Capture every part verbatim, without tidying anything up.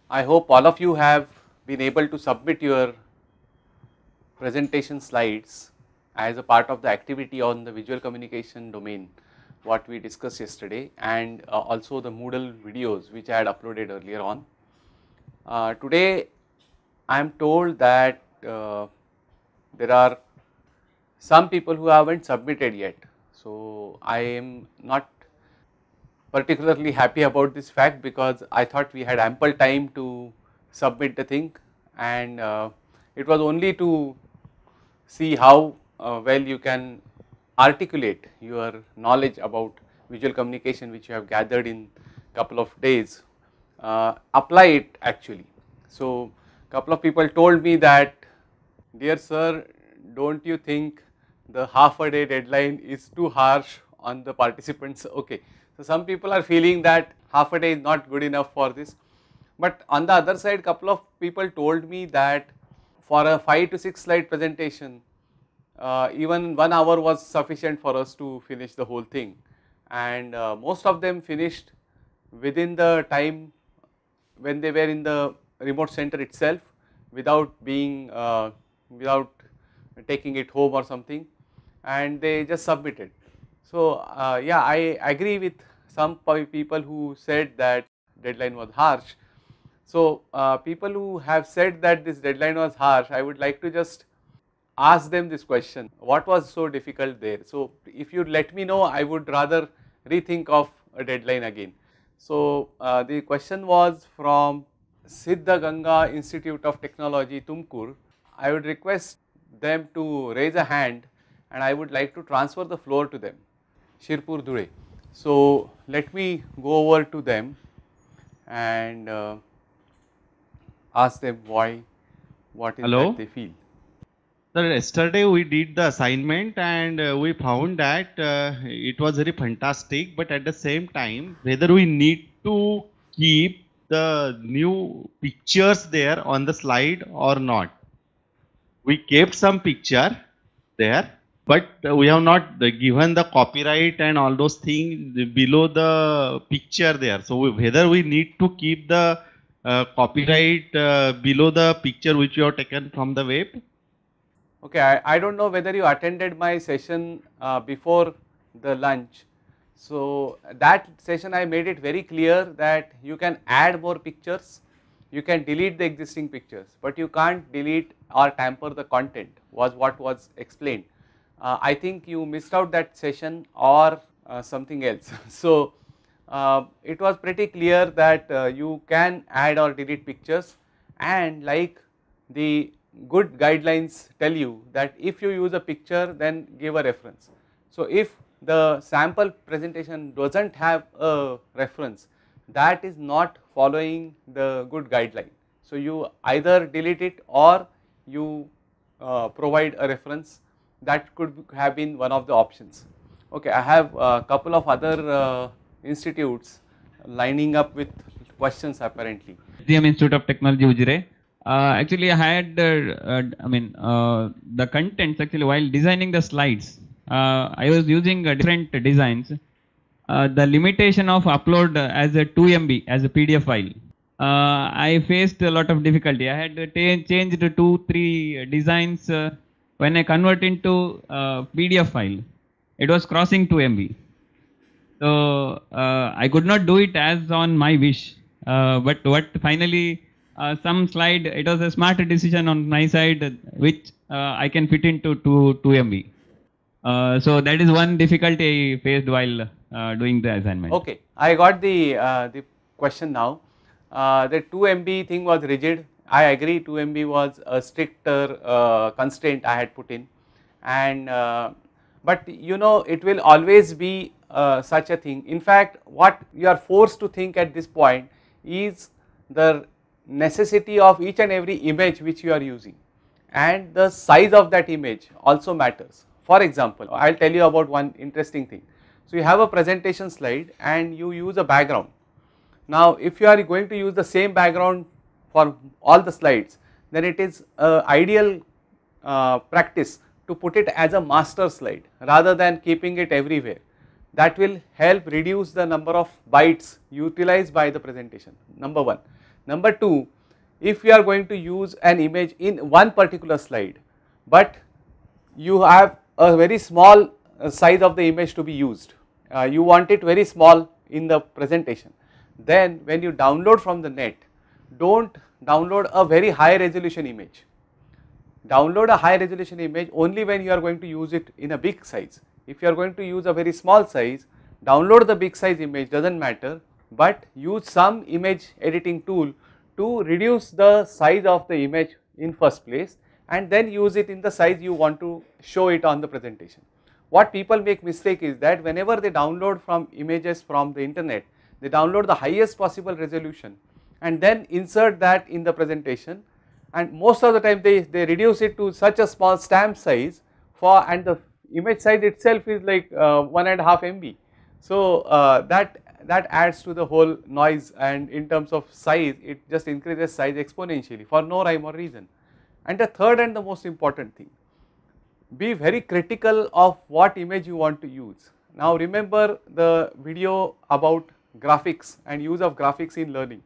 I hope all of you have been able to submit your presentation slides as a part of the activity on the visual communication domain what we discussed yesterday, and uh, also the Moodle videos which I had uploaded earlier on. Uh, today I am told that uh, there are some people who haven't submitted yet. So I am not particularly happy about this fact, because I thought we had ample time to submit the thing, and uh, it was only to see how uh, well you can articulate your knowledge about visual communication which you have gathered in couple of days, uh, apply it actually. So couple of people told me that, dear sir, don't you think the half a day deadline is too harsh on the participants? Okay, so some people are feeling that half a day is not good enough for this, but on the other side couple of people told me that for a five to six slide presentation, uh, even one hour was sufficient for us to finish the whole thing, and uh, most of them finished within the time when they were in the remote center itself, without being uh, without taking it home or something, and they just submitted. So uh, yeah, I agree with some people who said that deadline was harsh. So uh, people who have said that this deadline was harsh, I would like to just ask them this question: what was so difficult there? So if you let me know, I would rather rethink of a deadline again. So uh, the question was from Siddha Ganga Institute of Technology, Tumkur. I would request them to raise a hand, and I would like to transfer the floor to them. Shirpur Dure. So let me go over to them and uh, ask them why, what is Hello? that they feel. Sir, yesterday we did the assignment and uh, we found that uh, it was very fantastic, but at the same time, whether we need to keep the new pictures there on the slide or not. We kept some picture there, but uh, we have not given the copyright and all those things below the picture there. So we, whether we need to keep the uh, copyright uh, below the picture which you have taken from the web. Okay, I, I don't know whether you attended my session uh, before the lunch. So that session I made it very clear that you can add more pictures, you can delete the existing pictures, but you can't delete or tamper the content, was what was explained. Uh, I think you missed out that session or uh, something else. So uh, it was pretty clear that uh, you can add or delete pictures, and like the good guidelines tell you that if you use a picture, then give a reference. So if the sample presentation does not have a reference, that is not following the good guideline. So you either delete it or you uh, provide a reference. That could have been one of the options. Okay, I have a couple of other uh, institutes lining up with questions apparently. S D M Institute of Technology, Ujire. Uh, actually, I had, uh, uh, I mean, uh, the contents actually while designing the slides, uh, I was using uh, different designs. Uh, the limitation of upload uh, as a two M B, as a P D F file, uh, I faced a lot of difficulty. I had changed two, three designs. Uh, when I convert into uh, P D F file, it was crossing two M B. So uh, I could not do it as on my wish. Uh, but what finally, uh, some slide, it was a smart decision on my side, which uh, I can fit into two M B. Uh, so that is one difficulty I faced while uh, doing the assignment. Okay, I got the uh, the question now. Uh, the two M B thing was rigid. I agree, two M B was a stricter uh, constraint I had put in, and uh, but you know it will always be uh, such a thing. In fact, what you are forced to think at this point is the necessity of each and every image which you are using, and the size of that image also matters. For example, I will tell you about one interesting thing. So you have a presentation slide and you use a background. Now if you are going to use the same background for all the slides, then it is uh, ideal uh, practice to put it as a master slide rather than keeping it everywhere. That will help reduce the number of bytes utilized by the presentation, number one. Number two, if you are going to use an image in one particular slide, but you have a very small size of the image to be used, uh, you want it very small in the presentation, then when you download from the net, do not download a very high resolution image. Download a high resolution image only when you are going to use it in a big size. If you are going to use a very small size, download the big size image, does not matter, but use some image editing tool to reduce the size of the image in first place, and then use it in the size you want to show it on the presentation. What people make mistake is that whenever they download from images from the internet, they download the highest possible resolution and then insert that in the presentation, and most of the time they, they reduce it to such a small stamp size for, and the image size itself is like uh, one and a half M B. So uh, that that adds to the whole noise, and in terms of size it just increases size exponentially for no rhyme or reason. And the third and the most important thing, be very critical of what image you want to use. Now remember the video about graphics and use of graphics in learning.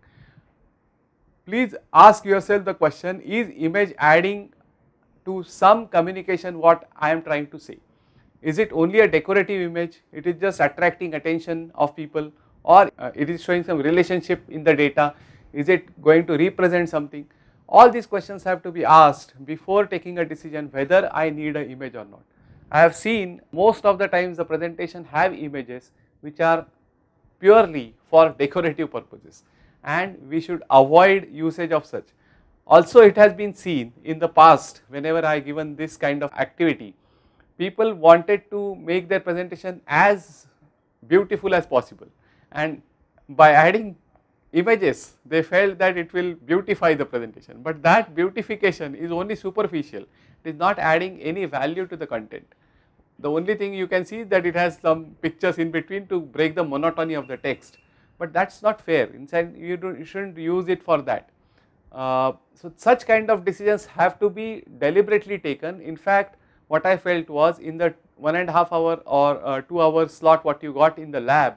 Please ask yourself the question, is image adding to some communication what I am trying to say? Is it only a decorative image, it is just attracting attention of people, or uh, it is showing some relationship in the data, is it going to represent something? All these questions have to be asked before taking a decision whether I need an image or not. I have seen most of the times the presentation have images which are purely for decorative purposes, and we should avoid usage of such. Also it has been seen in the past, whenever I given this kind of activity, people wanted to make their presentation as beautiful as possible, and by adding images they felt that it will beautify the presentation, but that beautification is only superficial, it is not adding any value to the content. The only thing you can see is that it has some pictures in between to break the monotony of the text, but that is not fair. Inside you, do, you should not use it for that. Uh, so such kind of decisions have to be deliberately taken. In fact, what I felt was in the one and a half hour or uh, two hour slot what you got in the lab,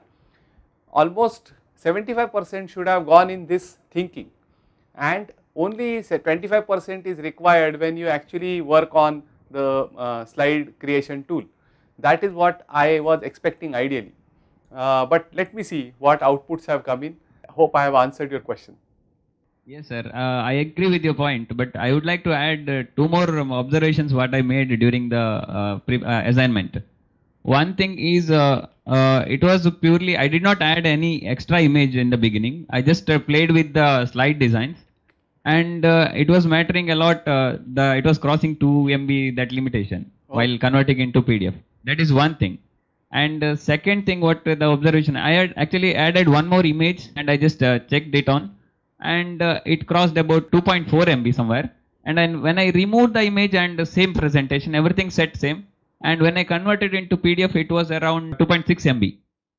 almost seventy-five percent should have gone in this thinking, and only say twenty-five percent is required when you actually work on the uh, slide creation tool. That is what I was expecting ideally, uh, but let me see what outputs have come in. Hope I have answered your question. Yes sir, uh, I agree with your point, but I would like to add uh, two more um, observations what I made during the uh, pre uh, assignment. One thing is uh, uh, it was purely, I did not add any extra image in the beginning, I just uh, played with the slide designs, and uh, it was mattering a lot, uh, the it was crossing two M B that limitation oh. while converting into P D F. That is one thing. And uh, second thing, what uh, the observation, I had actually added one more image and I just uh, checked it on, and uh, it crossed about two point four M B somewhere, and then when I removed the image and the same presentation, everything set same, and when I converted into P D F it was around two point six M B.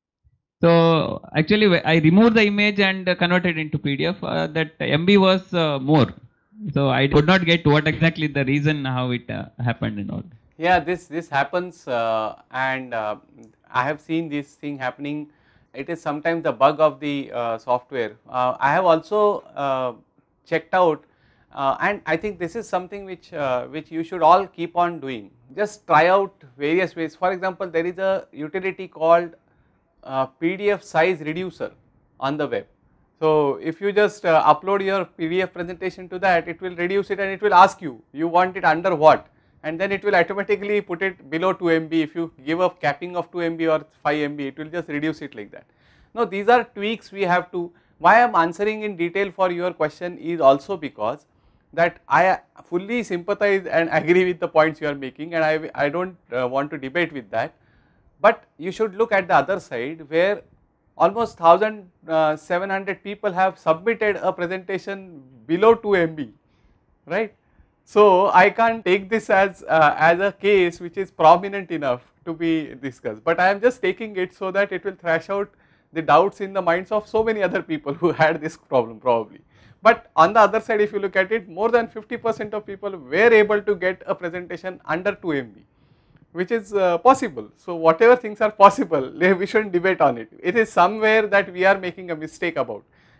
So actually I removed the image and uh, converted into P D F, uh, that M B was uh, more. So I could not get what exactly the reason how it uh, happened and all. Yeah, this, this happens uh, and uh, I have seen this thing happening. It is sometimes the bug of the uh, software. Uh, I have also uh, checked out uh, and I think this is something which, uh, which you should all keep on doing. Just try out various ways. For example, there is a utility called uh, P D F size reducer on the web. So if you just uh, upload your P D F presentation to that, it will reduce it and it will ask you, you want it under what? And then it will automatically put it below two M B. If you give a capping of two M B or five M B, it will just reduce it like that. Now these are tweaks we have to, why I am answering in detail for your question is also because that I fully sympathize and agree with the points you are making, and I, I do not uh, want to debate with that, but you should look at the other side where almost one thousand seven hundred people have submitted a presentation below two M B, right. So I can't take this as, uh, as a case which is prominent enough to be discussed, but I am just taking it so that it will thrash out the doubts in the minds of so many other people who had this problem probably. But on the other side, if you look at it, more than fifty percent of people were able to get a presentation under two M B, which is uh, possible. So whatever things are possible, we shouldn't debate on it. It is somewhere that we are making a mistake about,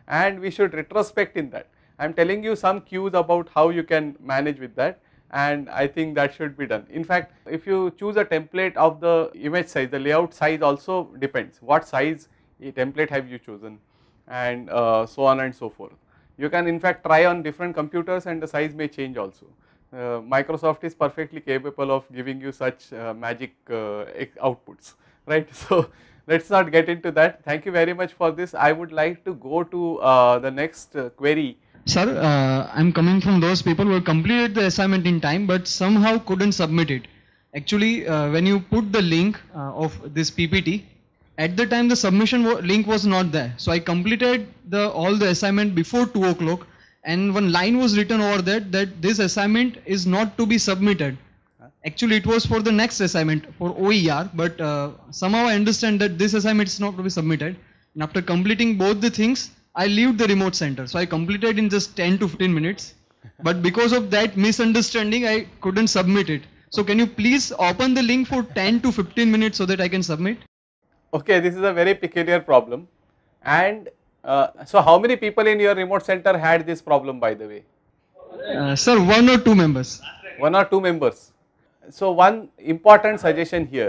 and we should retrospect in that. I am telling you some cues about how you can manage with that, and I think that should be done. In fact, if you choose a template of the image size, the layout size also depends. What size template have you chosen, and uh, so on and so forth. You can in fact try on different computers and the size may change also. Uh, Microsoft is perfectly capable of giving you such uh, magic uh, outputs, right. So, let us not get into that. Thank you very much for this. I would like to go to uh, the next uh, query. Sir, uh, I am coming from those people who completed the assignment in time but somehow couldn't submit it. Actually, uh, when you put the link uh, of this P P T, at the time the submission link was not there. So I completed the all the assignment before two o'clock, and one line was written over that that this assignment is not to be submitted. Actually, it was for the next assignment for O E R, but uh, somehow I understand that this assignment is not to be submitted. And after completing both the things, I leave the remote center. So I completed in just ten to fifteen minutes. But because of that misunderstanding, I couldn't submit it. So can you please open the link for ten to fifteen minutes so that I can submit? Okay, this is a very peculiar problem. And uh, so how many people in your remote center had this problem, by the way? Uh, sir, one or two members. One or two members. So one important suggestion here,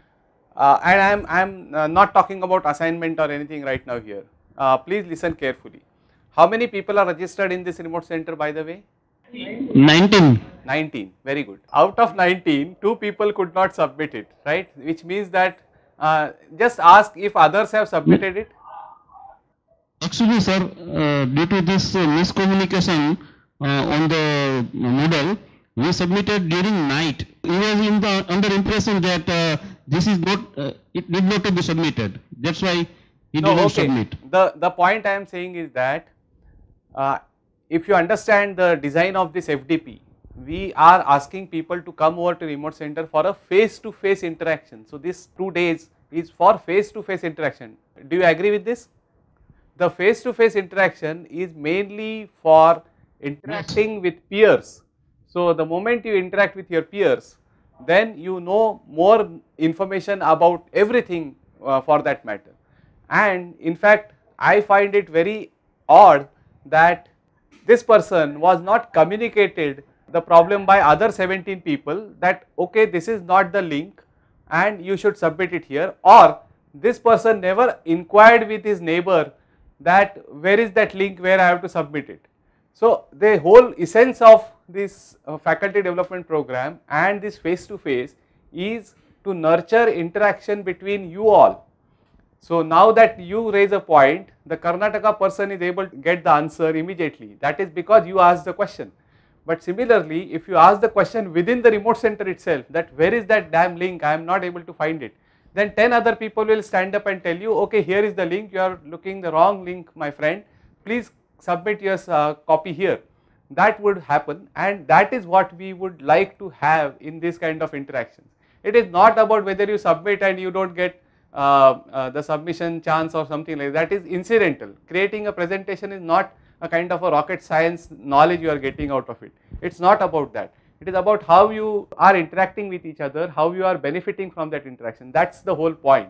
uh, and I am I am uh, not talking about assignment or anything right now here. Uh, please listen carefully. How many people are registered in this remote center, by the way? nineteen. nineteen. Very good. Out of nineteen, two people could not submit it, right? Which means that uh, just ask if others have submitted it. Actually, sir, uh, due to this uh, miscommunication uh, on the model, we submitted during night. He was in the under impression that uh, this is not, uh, it need not to be submitted. That's why he no, didn't okay. submit. The the point I am saying is that uh, if you understand the design of this F D P, we are asking people to come over to remote center for a face to face interaction. So this two days is for face to face interaction. Do you agree with this? The face to face interaction is mainly for interacting yes. with peers. So the moment you interact with your peers, then you know more information about everything uh, for that matter. And in fact, I find it very odd that this person was not communicated the problem by other seventeen people that okay, this is not the link and you should submit it here, or this person never inquired with his neighbor that where is that link where I have to submit it. So the whole essence of this uh, faculty development program and this face to face is to nurture interaction between you all. So now that you raise a point, the Karnataka person is able to get the answer immediately. That is because you asked the question. But similarly, if you ask the question within the remote center itself that where is that damn link, I am not able to find it, then ten other people will stand up and tell you, okay, here is the link, you are looking the wrong link, my friend, please submit your uh, copy here. That would happen, and that is what we would like to have in this kind of interactions. It is not about whether you submit and you don't get uh, uh, the submission chance or something like that. That is incidental. Creating a presentation is not a kind of a rocket science knowledge you are getting out of it. It is not about that. It is about how you are interacting with each other, how you are benefiting from that interaction. That is the whole point.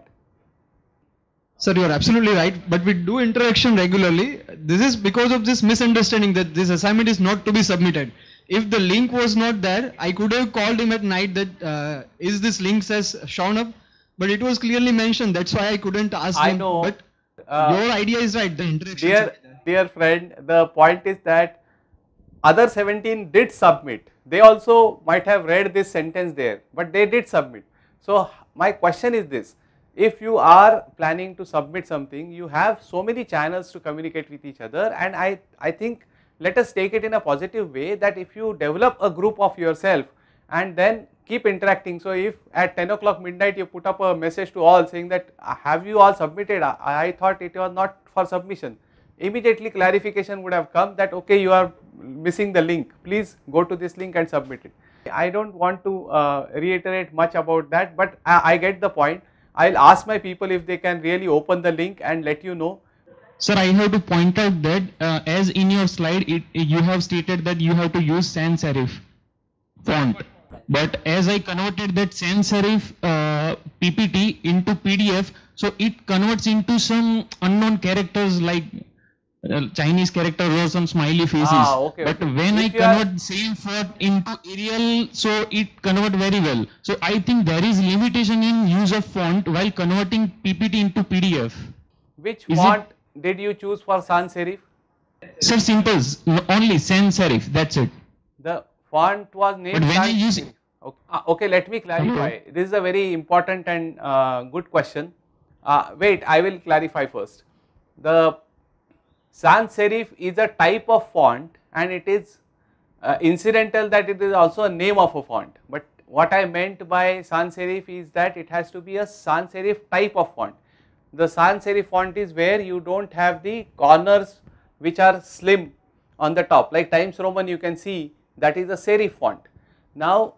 Sir, you are absolutely right, but we do interaction regularly. This is because of this misunderstanding that this assignment is not to be submitted. If the link was not there, I could have called him at night that uh, is this link says shown up, but it was clearly mentioned. That's why I couldn't ask I him. know. But uh, your idea is right. The interaction. Dear, dear friend, the point is that other seventeen did submit. They also might have read this sentence there, but they did submit. So my question is this. If you are planning to submit something, you have so many channels to communicate with each other, and I, I think let us take it in a positive way that if you develop a group of yourself and then keep interacting. So if at ten o'clock midnight you put up a message to all saying that have you all submitted, I, I thought it was not for submission. Immediately clarification would have come that okay, you are missing the link, please go to this link and submit it. I don't want to uh, reiterate much about that, but I, I get the point. I will ask my people if they can really open the link and let you know. Sir, I have to point out that uh, as in your slide, it, you have stated that you have to use sans serif font. But as I converted that sans serif uh, P P T into P D F, so it converts into some unknown characters like uh, Chinese characters or some smiley faces. Ah, okay, but okay. when If I you are- convert same font into Arial, so it convert very well. So I think there is limitation in use of font while converting P P T into P D F. Which Is font did you choose for sans serif? Sir, simple, only sans serif, that's it. The font was named But when I sans use serif. Okay. Ah, okay, let me clarify. Hello. This is a very important and uh, good question. Uh, wait, I will clarify first. The sans serif is a type of font and it is uh, incidental that it is also a name of a font. But what I meant by sans serif is that it has to be a sans serif type of font. The sans serif font is where you do not have the corners which are slim on the top, like Times Roman you can see that is a serif font. Now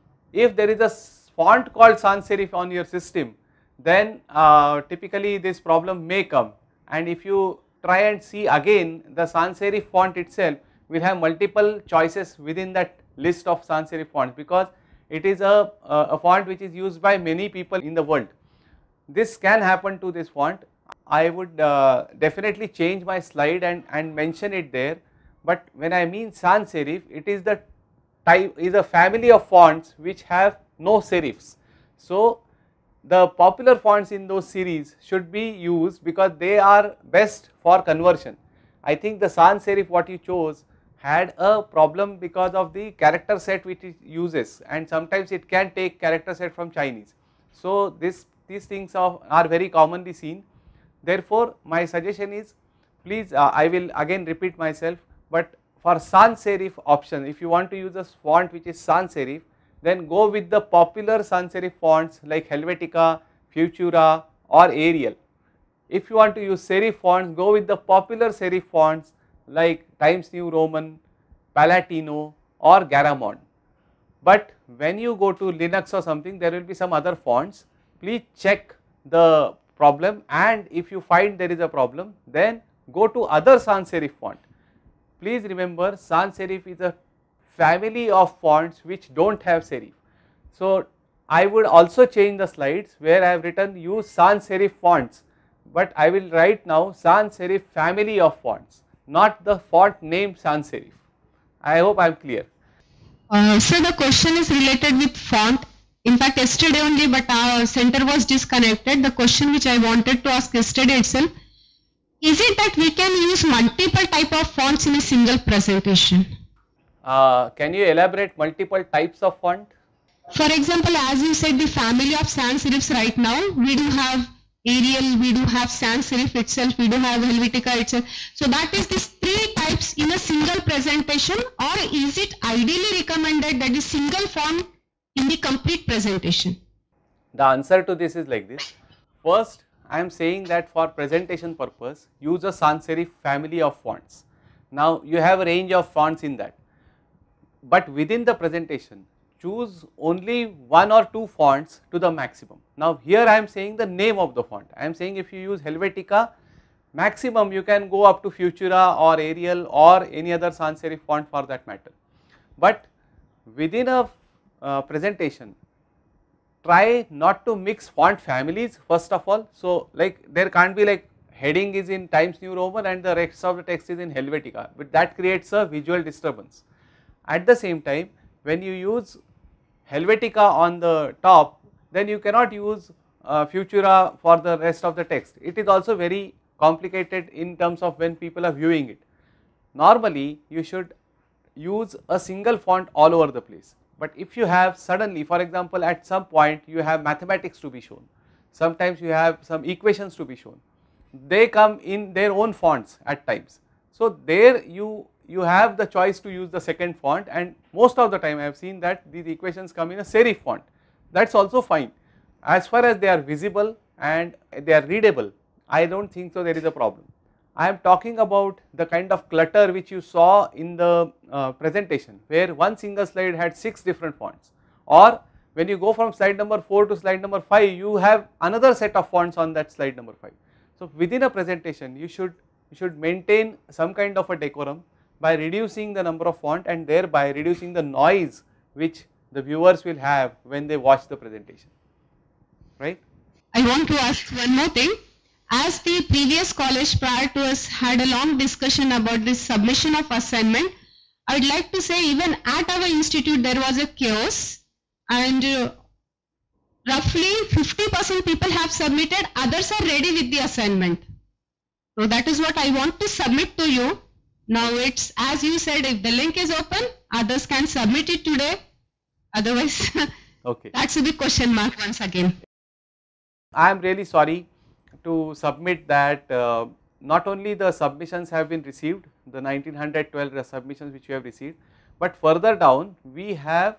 if there is a font called sans serif on your system, then uh, typically this problem may come, and if you try and see again, the sans serif font itself will have multiple choices within that list of sans serif fonts, because it is a, a font which is used by many people in the world. This can happen to this font. I would uh, definitely change my slide and, and mention it there, but when I mean sans serif, it is the type, is a family of fonts which have no serifs. So the popular fonts in those series should be used because they are best for conversion. I think the sans serif what you chose had a problem because of the character set which it uses, and sometimes it can take character set from Chinese. So this these things are, are very commonly seen. Therefore my suggestion is, please uh, I will again repeat myself, but for sans serif option, if you want to use a font which is sans serif, then go with the popular sans serif fonts like Helvetica, Futura or Arial. If you want to use serif fonts, go with the popular serif fonts like Times New Roman, Palatino or Garamond. But when you go to Linux or something, there will be some other fonts. Please check the problem, and if you find there is a problem, then go to other sans serif font. Please remember, sans serif is a family of fonts which do not have serif. So I would also change the slides where I have written use sans serif fonts, but I will write now sans serif family of fonts, not the font name sans serif. I hope I am clear. Uh, so the question is related with font. In fact, yesterday only, but our center was disconnected. The question which I wanted to ask yesterday itself, is it that we can use multiple type of fonts in a single presentation? Uh, can you elaborate multiple types of font? For example, as you said, the family of sans serifs right now, we do have Arial, we do have sans serif itself, we do have Helvetica itself. So that is these three types in a single presentation, or is it ideally recommended that the single font in the complete presentation? The answer to this is like this. First, I am saying that for presentation purpose, use a sans serif family of fonts. Now you have a range of fonts in that, but within the presentation, choose only one or two fonts to the maximum. Now here I am saying the name of the font. I am saying if you use Helvetica, maximum you can go up to Futura or Arial or any other sans serif font for that matter. But within a uh, presentation, try not to mix font families first of all. So like there can't be like heading is in Times New Roman and the rest of the text is in Helvetica, but that creates a visual disturbance. At the same time, when you use Helvetica on the top, then you cannot use uh, Futura for the rest of the text. It is also very complicated in terms of when people are viewing it. Normally you should use a single font all over the place. But if you have suddenly, for example, at some point you have mathematics to be shown, sometimes you have some equations to be shown, they come in their own fonts at times. So there you, you have the choice to use the second font, and most of the time I have seen that these equations come in a serif font. That is also fine. As far as they are visible and they are readable, I do not think so there is a problem. I am talking about the kind of clutter which you saw in the uh, presentation, where one single slide had six different fonts, or when you go from slide number four to slide number five, you have another set of fonts on that slide number five. So within a presentation you should, you should maintain some kind of a decorum by reducing the number of font and thereby reducing the noise which the viewers will have when they watch the presentation, right? I want to ask one more thing. as the previous college prior to us had a long discussion about this submission of assignment, I would like to say even at our institute there was a chaos, and uh, roughly fifty percent people have submitted, others are ready with the assignment. So that is what I want to submit to you. Now it's as you said, if the link is open, others can submit it today. Otherwise, okay. That's a big question mark once again. I am really sorry to submit that uh, not only the submissions have been received, the nineteen twelve submissions which we have received, but further down we have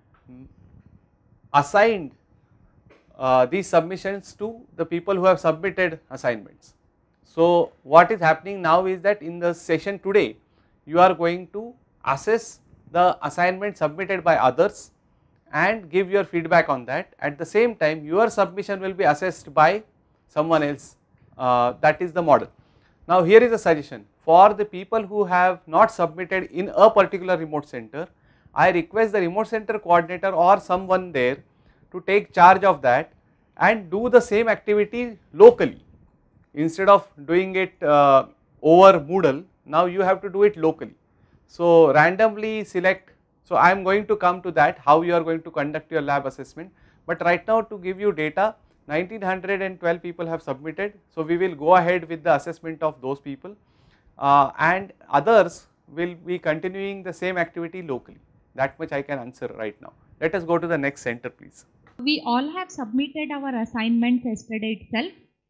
assigned uh, these submissions to the people who have submitted assignments. So what is happening now is that in the session today you are going to assess the assignment submitted by others and give your feedback on that. At the same time your submission will be assessed by someone else, uh, that is the model. Now here is a suggestion for the people who have not submitted in a particular remote center. I request the remote center coordinator or someone there to take charge of that and do the same activity locally. Instead of doing it uh, over Moodle, now you have to do it locally. So randomly select, so I am going to come to that how you are going to conduct your lab assessment, but right now to give you data, nineteen twelve people have submitted, so we will go ahead with the assessment of those people uh, and others will be continuing the same activity locally. That much I can answer right now. Let us go to the next center please. We all have submitted our assignments yesterday itself.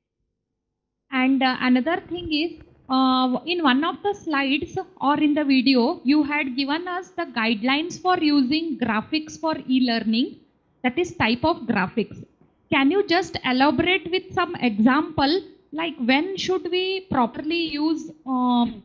And uh, another thing is, uh, in one of the slides or in the video, you had given us the guidelines for using graphics for e-learning, that is type of graphics. Can you just elaborate with some example, like when should we properly use um,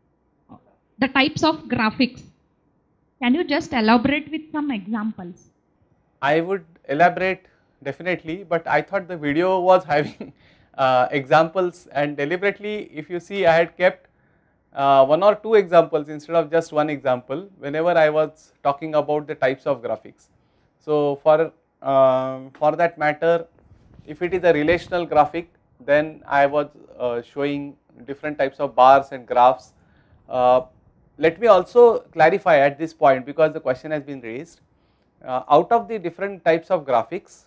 the types of graphics? Can you just elaborate with some examples? I would elaborate definitely, but I thought the video was having Uh, examples, and deliberately if you see I had kept uh, one or two examples instead of just one example whenever I was talking about the types of graphics. So for, uh, for that matter, if it is a relational graphic, then I was uh, showing different types of bars and graphs. Uh, let me also clarify at this point, because the question has been raised, uh, out of the different types of graphics,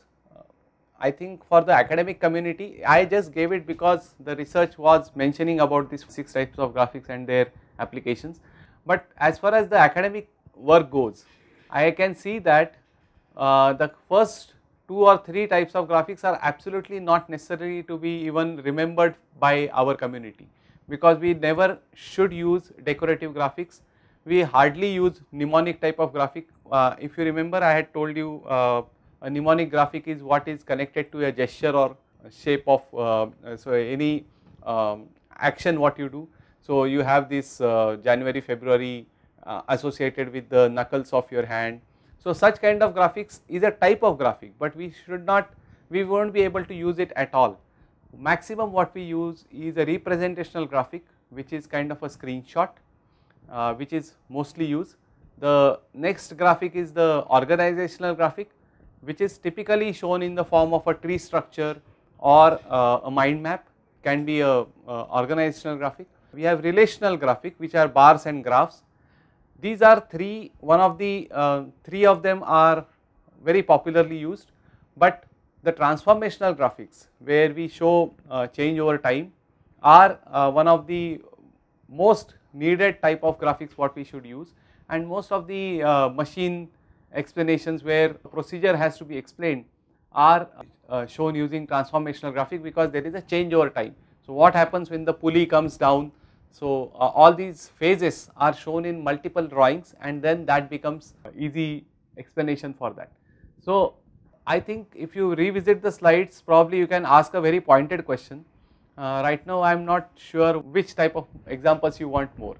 I think for the academic community, I just gave it because the research was mentioning about these six types of graphics and their applications. But as far as the academic work goes, I can see that uh, the first two or three types of graphics are absolutely not necessary to be even remembered by our community, because we never should use decorative graphics. We hardly use mnemonic type of graphic. Uh, if you remember, I had told you uh, a mnemonic graphic is what is connected to a gesture or a shape of uh, so any um, action what you do. So you have this uh, January, February uh, associated with the knuckles of your hand. So such kind of graphics is a type of graphic, but we should not, we won't be able to use it at all. Maximum what we use is a representational graphic, which is kind of a screenshot, uh, which is mostly used. The next graphic is the organizational graphic, which is typically shown in the form of a tree structure or uh, a mind map, can be a uh, organizational graphic. We have relational graphic, which are bars and graphs. These are three, one of the uh, three of them are very popularly used, but the transformational graphics, where we show uh, change over time, are uh, one of the most needed type of graphics what we should use, and most of the uh, machine explanations where procedure has to be explained are uh, shown using transformational graphic, because there is a change over time. So what happens when the pulley comes down, so uh, all these phases are shown in multiple drawings, and then that becomes easy explanation for that. So I think if you revisit the slides, probably you can ask a very pointed question. Uh, right now I am not sure which type of examples you want more.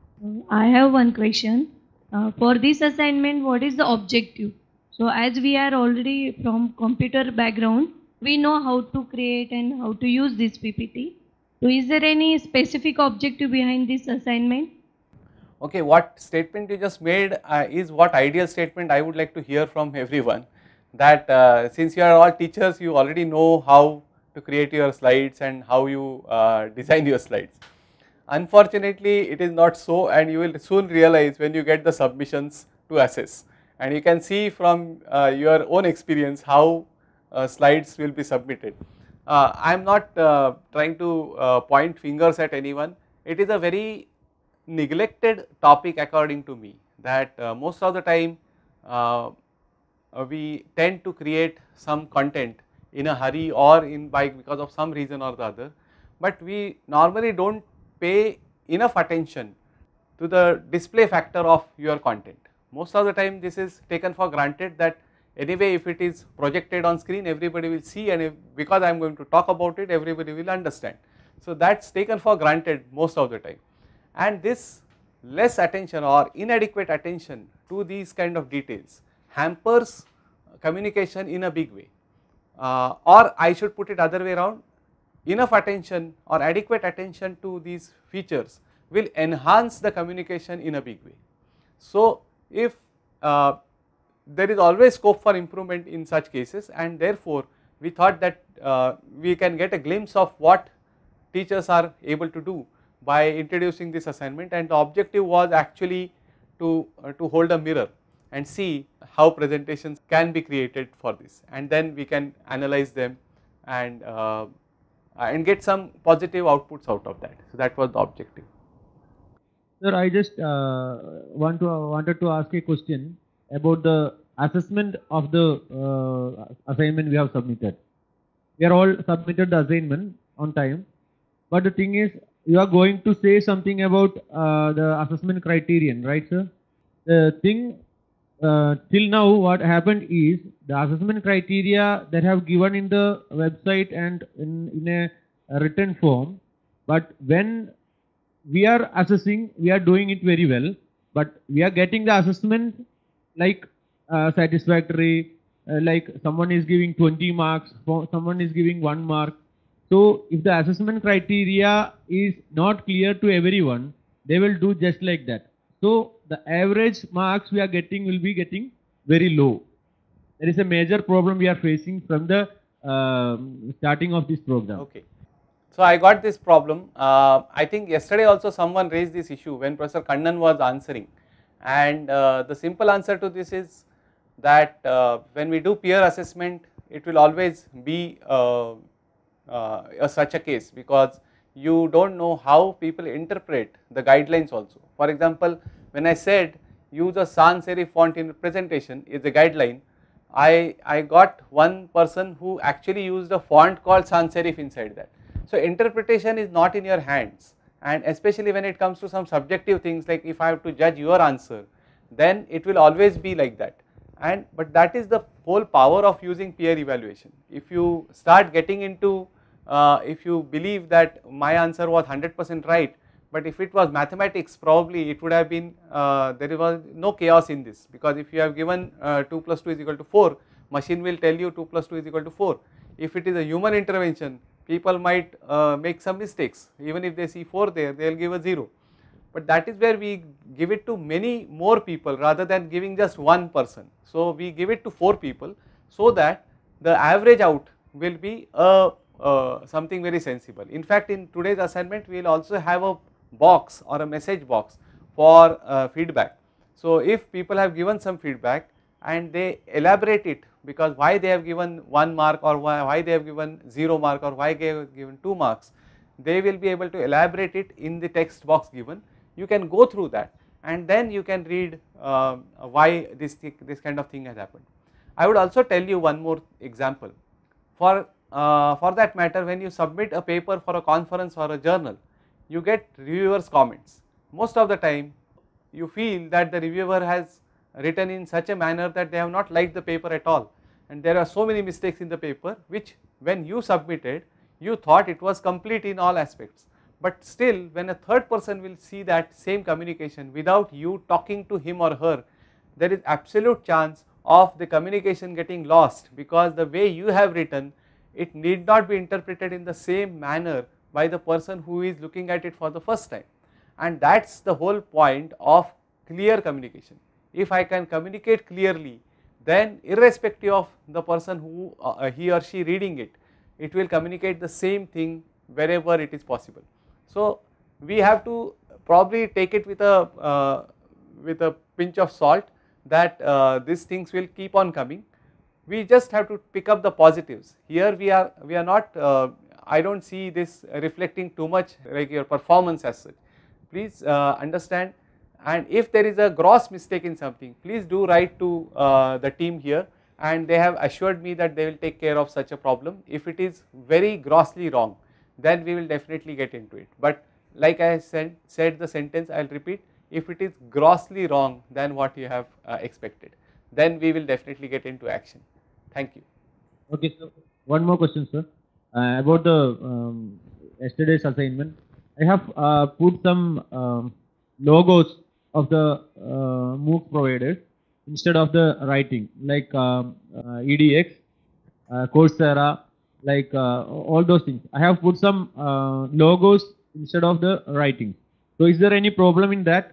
I have one question. Uh, for this assignment, what is the objective? So as we are already from computer background, we know how to create and how to use this P P T. So is there any specific objective behind this assignment? Okay, what statement you just made uh, is what ideal statement I would like to hear from everyone, that uh, since you are all teachers, you already know how to create your slides and how you uh, design your slides. Unfortunately, it is not so, and you will soon realize when you get the submissions to assess, and you can see from uh, your own experience how uh, slides will be submitted. Uh, I am not uh, trying to uh, point fingers at anyone. It is a very neglected topic according to me, that uh, most of the time uh, we tend to create some content in a hurry or in by because of some reason or the other, but we normally do not pay enough attention to the display factor of your content. Most of the time this is taken for granted that anyway if it is projected on screen everybody will see, and if, because I am going to talk about it everybody will understand. So that is taken for granted most of the time, and this less attention or inadequate attention to these kind of details hampers communication in a big way, uh, or I should put it other way around, enough attention or adequate attention to these features will enhance the communication in a big way. So if uh, there is always scope for improvement in such cases, and therefore we thought that uh, we can get a glimpse of what teachers are able to do by introducing this assignment, and the objective was actually to, uh, to hold a mirror and see how presentations can be created for this, and then we can analyze them and uh, and get some positive outputs out of that. So that was the objective. Sir, I just uh, want to uh, wanted to ask a question about the assessment of the uh, assignment we have submitted. We are all submitted the assignment on time, but the thing is, you are going to say something about uh, the assessment criterion, right, sir? The thing uh, till now, what happened is the assessment criteria that have given in the website and in, in a, a written form, but when we are assessing, we are doing it very well, but we are getting the assessment like uh, satisfactory, uh, like someone is giving twenty marks, someone is giving one mark. So if the assessment criteria is not clear to everyone, they will do just like that. So the average marks we are getting will be getting very low. There is a major problem we are facing from the uh, starting of this program. Okay. So I got this problem. Uh, I think yesterday also someone raised this issue when Professor Kannan was answering, and uh, the simple answer to this is that uh, when we do peer assessment, it will always be uh, uh, a, such a case, because you do not know how people interpret the guidelines also. For example, when I said use a sans serif font in presentation is a guideline, I, I got one person who actually used a font called sans serif inside that. So interpretation is not in your hands, and especially when it comes to some subjective things, like if I have to judge your answer, then it will always be like that. And but that is the whole power of using peer evaluation. If you start getting into, uh, if you believe that my answer was one hundred percent right, but if it was mathematics, probably it would have been, uh, there was no chaos in this, because if you have given uh, two plus two is equal to four, machine will tell you two plus two is equal to four. If it is a human intervention, people might uh, make some mistakes, even if they see four there, they will give a zero. But that is where we give it to many more people rather than giving just one person. So we give it to four people, so that the average out will be a, uh, something very sensible. In fact, in today's assignment, we will also have a box or a message box for uh, feedback. So if people have given some feedback and they elaborate it, because why they have given one mark, or why, why they have given zero mark, or why they have given two marks, they will be able to elaborate it in the text box given. You can go through that, and then you can read uh, why this, this kind of thing has happened. I would also tell you one more example. For, uh, for that matter, when you submit a paper for a conference or a journal, you get reviewers' comments. Most of the time you feel that the reviewer has written in such a manner that they have not liked the paper at all, and there are so many mistakes in the paper, which when you submitted you thought it was complete in all aspects. But still, when a third person will see that same communication without you talking to him or her, there is absolute chance of the communication getting lost, because the way you have written, it need not be interpreted in the same manner by the person who is looking at it for the first time. And that is the whole point of clear communication. If I can communicate clearly, then irrespective of the person who uh, he or she reading it, it will communicate the same thing wherever it is possible. So we have to probably take it with a uh, with a pinch of salt that uh, these things will keep on coming. We just have to pick up the positives. Here we are we are not uh, I do not see this reflecting too much like your performance as such. Please uh, understand, and if there is a gross mistake in something, please do write to uh, the team here, and they have assured me that they will take care of such a problem. If it is very grossly wrong, then we will definitely get into it. But like I said, said the sentence, I will repeat, if it is grossly wrong than what you have uh, expected, then we will definitely get into action. Thank you. Okay, so one more question, sir. Uh, about the um, yesterday's assignment, I have uh, put some um, logos of the uh, MOOC providers instead of the writing, like um, uh, E D X, uh, Coursera, like uh, all those things. I have put some uh, logos instead of the writing. So is there any problem in that?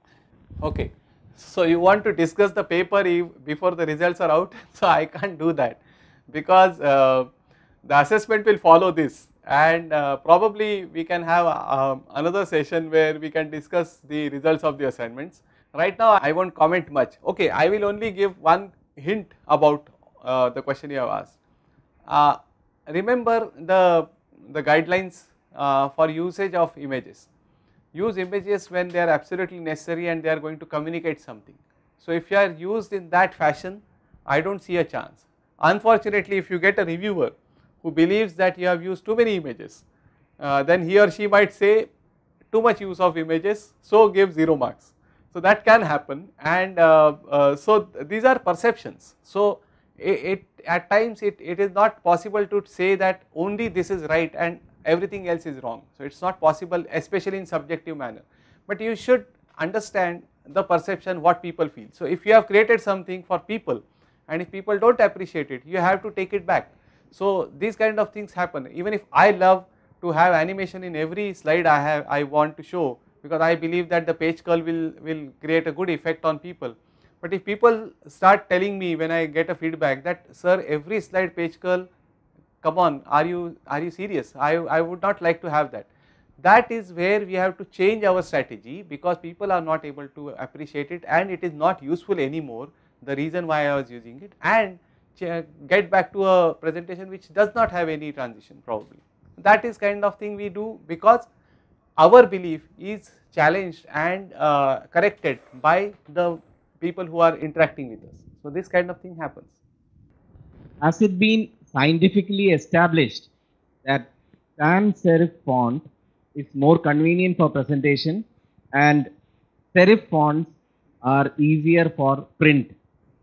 Okay. So you want to discuss the paper before the results are out? So I can't do that, because uh, the assessment will follow this, and uh, probably we can have uh, another session where we can discuss the results of the assignments. Right now I won't comment much. Okay, I will only give one hint about uh, the question you have asked. Uh, remember the, the guidelines uh, for usage of images. Use images when they are absolutely necessary and they are going to communicate something. So if you are used in that fashion, I do not see a chance. Unfortunately, if you get a reviewer who believes that you have used too many images, uh, then he or she might say too much use of images, so give zero marks. So that can happen, and uh, uh, so th these are perceptions. So it, it at times it, it is not possible to say that only this is right and everything else is wrong. So it is not possible, especially in subjective manner, but you should understand the perception, what people feel. So if you have created something for people and if people do not appreciate it, you have to take it back. So these kind of things happen. Even if I love to have animation in every slide I have, I want to show, because I believe that the page curl will, will create a good effect on people. But if people start telling me when I get a feedback that, sir, every slide page curl, come on, are you, are you serious? I, I would not like to have that. That is where we have to change our strategy, because people are not able to appreciate it and it is not useful anymore, the reason why I was using it, and get back to a presentation which does not have any transition probably. That is kind of thing we do because our belief is challenged and uh, corrected by the people who are interacting with us. So this kind of thing happens. Has it been scientifically established that sans serif font is more convenient for presentation and serif fonts are easier for print?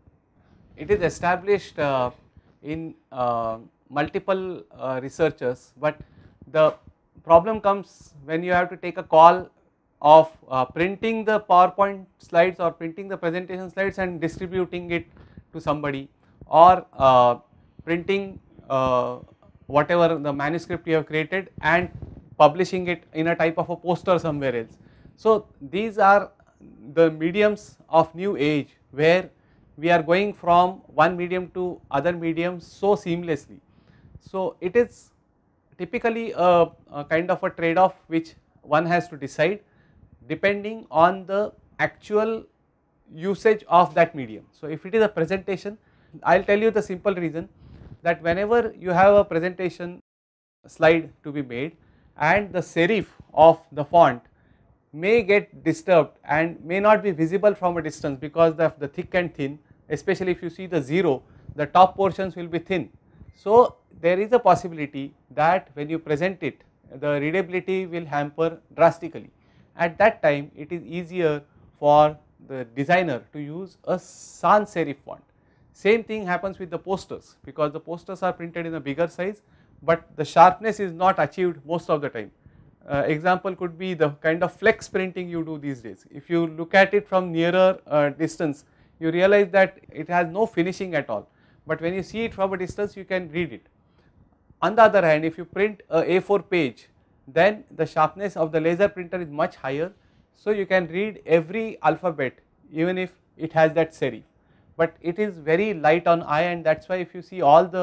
It is established uh, in uh, multiple uh, researchers, but the problem comes when you have to take a call of uh, printing the PowerPoint slides or printing the presentation slides and distributing it to somebody, or uh, printing uh, whatever the manuscript you have created and publishing it in a type of a poster somewhere else. So these are the mediums of new age where we are going from one medium to other mediums so seamlessly. So it is typically a, a kind of a trade-off which one has to decide depending on the actual usage of that medium. So if it is a presentation, I will tell you the simple reason that whenever you have a presentation slide to be made and the serif of the font may get disturbed and may not be visible from a distance because of the thick and thin, especially if you see the zero, the top portions will be thin. So there is a possibility that when you present it, the readability will hamper drastically. At that time it is easier for the designer to use a sans serif font. Same thing happens with the posters, because the posters are printed in a bigger size but the sharpness is not achieved most of the time. Uh, example could be the kind of flex printing you do these days. If you look at it from nearer uh, distance, you realize that it has no finishing at all, but when you see it from a distance you can read it. On the other hand, if you print a A four page, then the sharpness of the laser printer is much higher, so you can read every alphabet even if it has that serif, but it is very light on eye, and that is why if you see all the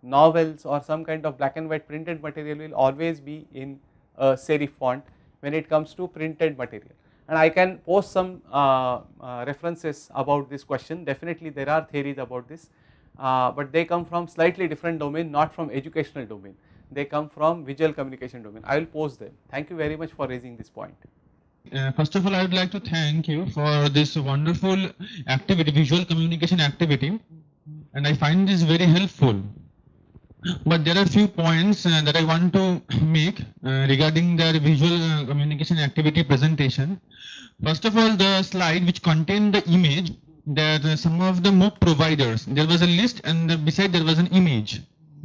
novels or some kind of black and white printed material will always be in a serif font when it comes to printed material. And I can post some uh, uh, references about this question. Definitely there are theories about this, uh, but they come from slightly different domain, not from educational domain. They come from visual communication domain. I will post them. Thank you very much for raising this point. Uh, first of all, I would like to thank you for this wonderful activity, visual communication activity, and I find this very helpful. But there are few points uh, that I want to make uh, regarding the visual uh, communication activity presentation. First of all, the slide which contained the image, that uh, some of the MOOC providers, there was a list and the, beside there was an image.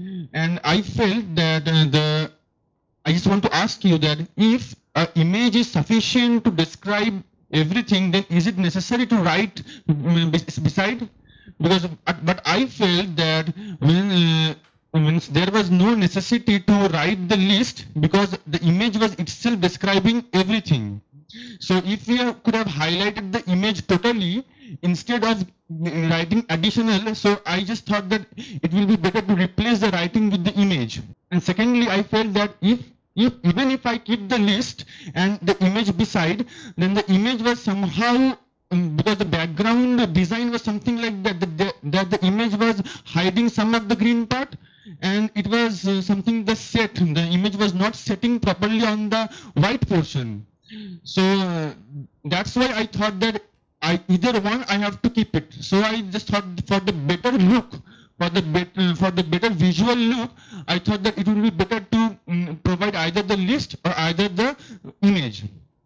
And I felt that uh, the, I just want to ask you that if an image is sufficient to describe everything, then is it necessary to write um, beside? Because, uh, but I felt that when uh, means there was no necessity to write the list because the image was itself describing everything. So if we have, could have highlighted the image totally instead of writing additional, so I just thought that it will be better to replace the writing with the image. And secondly, I felt that if If, even if I keep the list and the image beside, then the image was somehow, um, because the background design was something like that, that the, that the image was hiding some of the green part, and it was uh, something the set, the image was not setting properly on the white portion. So uh, that's why I thought that I either one I have to keep it. So I just thought for the better look, for the better, for the better visual look, I thought that it would be better to um, provide either the list or either the image.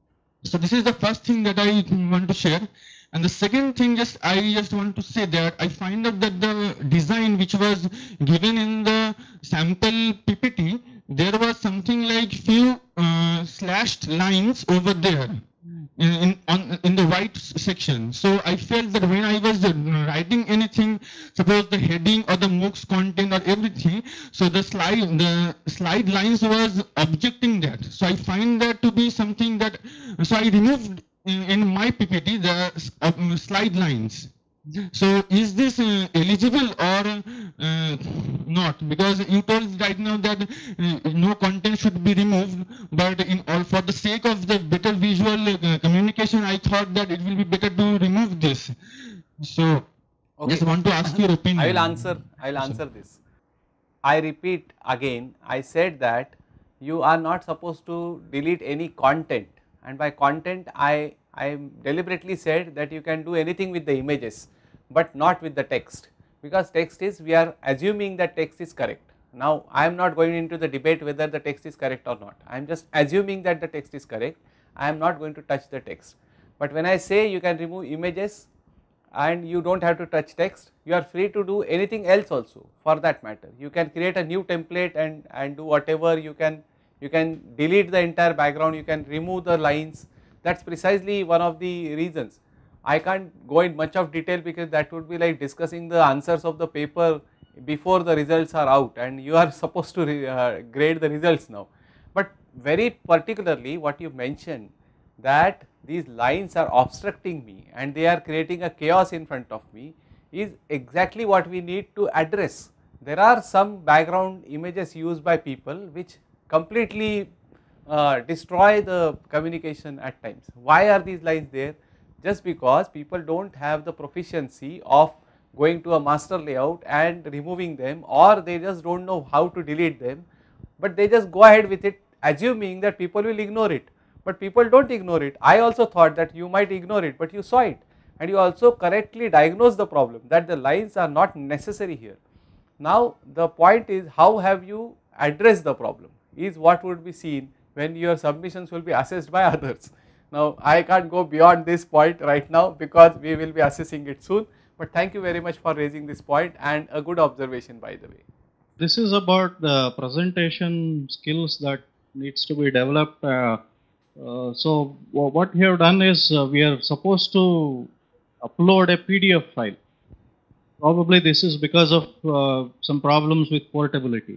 So this is the first thing that I want to share. And the second thing, just I just want to say that I find out that the design which was given in the sample P P T, there was something like few uh, slashed lines over there. In, in, on, in the white section. So I felt that when I was uh, writing anything, suppose the heading or the MOOC's content or everything, so the slide, the slide lines was objecting that. So I find that to be something that, so I removed in, in my P P T the uh, slide lines. So is this uh, eligible or uh, not? Because you told right now that uh, no content should be removed, but in all for the sake of the better visual uh, communication, I thought that it will be better to remove this. So okay. Just want to ask your opinion. I will answer. I will answer this. I repeat again. I said that you are not supposed to delete any content, and by content I I deliberately said that you can do anything with the images, but not with the text, because text is, we are assuming that text is correct. Now I am not going into the debate whether the text is correct or not. I am just assuming that the text is correct. I am not going to touch the text. But when I say you can remove images and you do not have to touch text, you are free to do anything else also for that matter. You can create a new template and, and do whatever you can, you can delete the entire background, you can remove the lines. That is precisely one of the reasons. I can't go in much of detail because that would be like discussing the answers of the paper before the results are out and you are supposed to re, uh, grade the results now. But very particularly what you mentioned, that these lines are obstructing me and they are creating a chaos in front of me, is exactly what we need to address. There are some background images used by people which completely uh, destroy the communication at times. Why are these lines there? Just because people do not have the proficiency of going to a master layout and removing them, or they just do not know how to delete them, but they just go ahead with it assuming that people will ignore it, but people do not ignore it. I also thought that you might ignore it, but you saw it and you also correctly diagnosed the problem that the lines are not necessary here. Now the point is, how have you addressed the problem is what would be seen when your submissions will be assessed by others. Now I can't go beyond this point right now because we will be assessing it soon, but thank you very much for raising this point and a good observation by the way. This is about the presentation skills that needs to be developed. Uh, uh, so what we have done is uh, we are supposed to upload a P D F file. Probably this is because of uh, some problems with portability.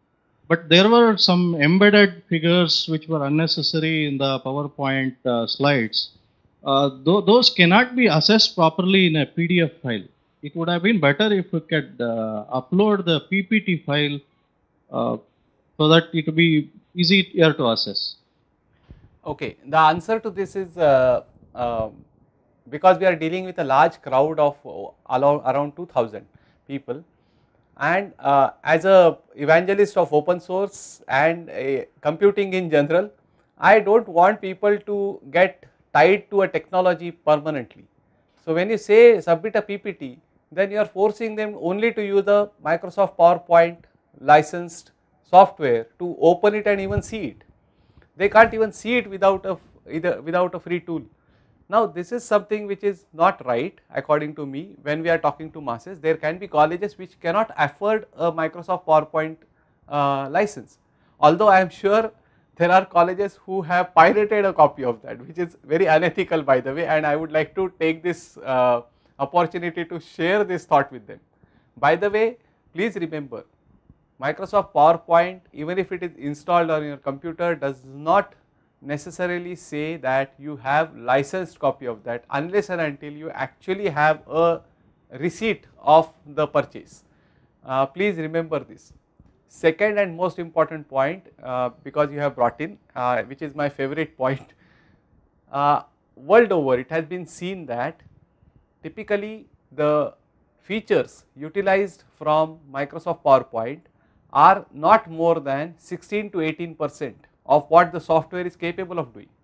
But there were some embedded figures which were unnecessary in the PowerPoint uh, slides. Uh, th those cannot be assessed properly in a P D F file. it would have been better if we could uh, upload the P P T file uh, so that it would be easier to assess. Okay, the answer to this is uh, uh, because we are dealing with a large crowd of uh, around two thousand people, and uh, as a evangelist of open source and uh, computing in general, I do not want people to get tied to a technology permanently. So when you say submit a P P T, then you are forcing them only to use the Microsoft PowerPoint licensed software to open it and even see it. They can't even see it without a either without a free tool. Now this is something which is not right according to me. When we are talking to masses, there can be colleges which cannot afford a Microsoft PowerPoint uh, license, although I am sure there are colleges who have pirated a copy of that, which is very unethical by the way, and I would like to take this uh, opportunity to share this thought with them. By the way, please remember, Microsoft PowerPoint, even if it is installed on your computer, does not necessarily say that you have licensed copy of that unless and until you actually have a receipt of the purchase. Uh, please remember this. Second and most important point, uh, because you have brought in, uh, which is my favorite point, uh, world over it has been seen that typically the features utilized from Microsoft PowerPoint are not more than sixteen to eighteen percent of what the software is capable of doing.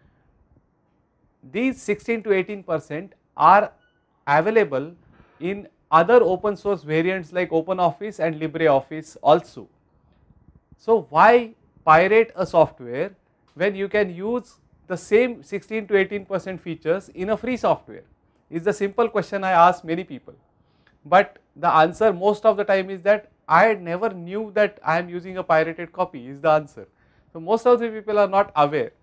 These sixteen to eighteen percent are available in other open source variants like OpenOffice and LibreOffice also. So why pirate a software when you can use the same sixteen to eighteen percent features in a free software, is the simple question I ask many people. But the answer most of the time is that I never knew that I am using a pirated copy is the answer. So most of the people are not aware.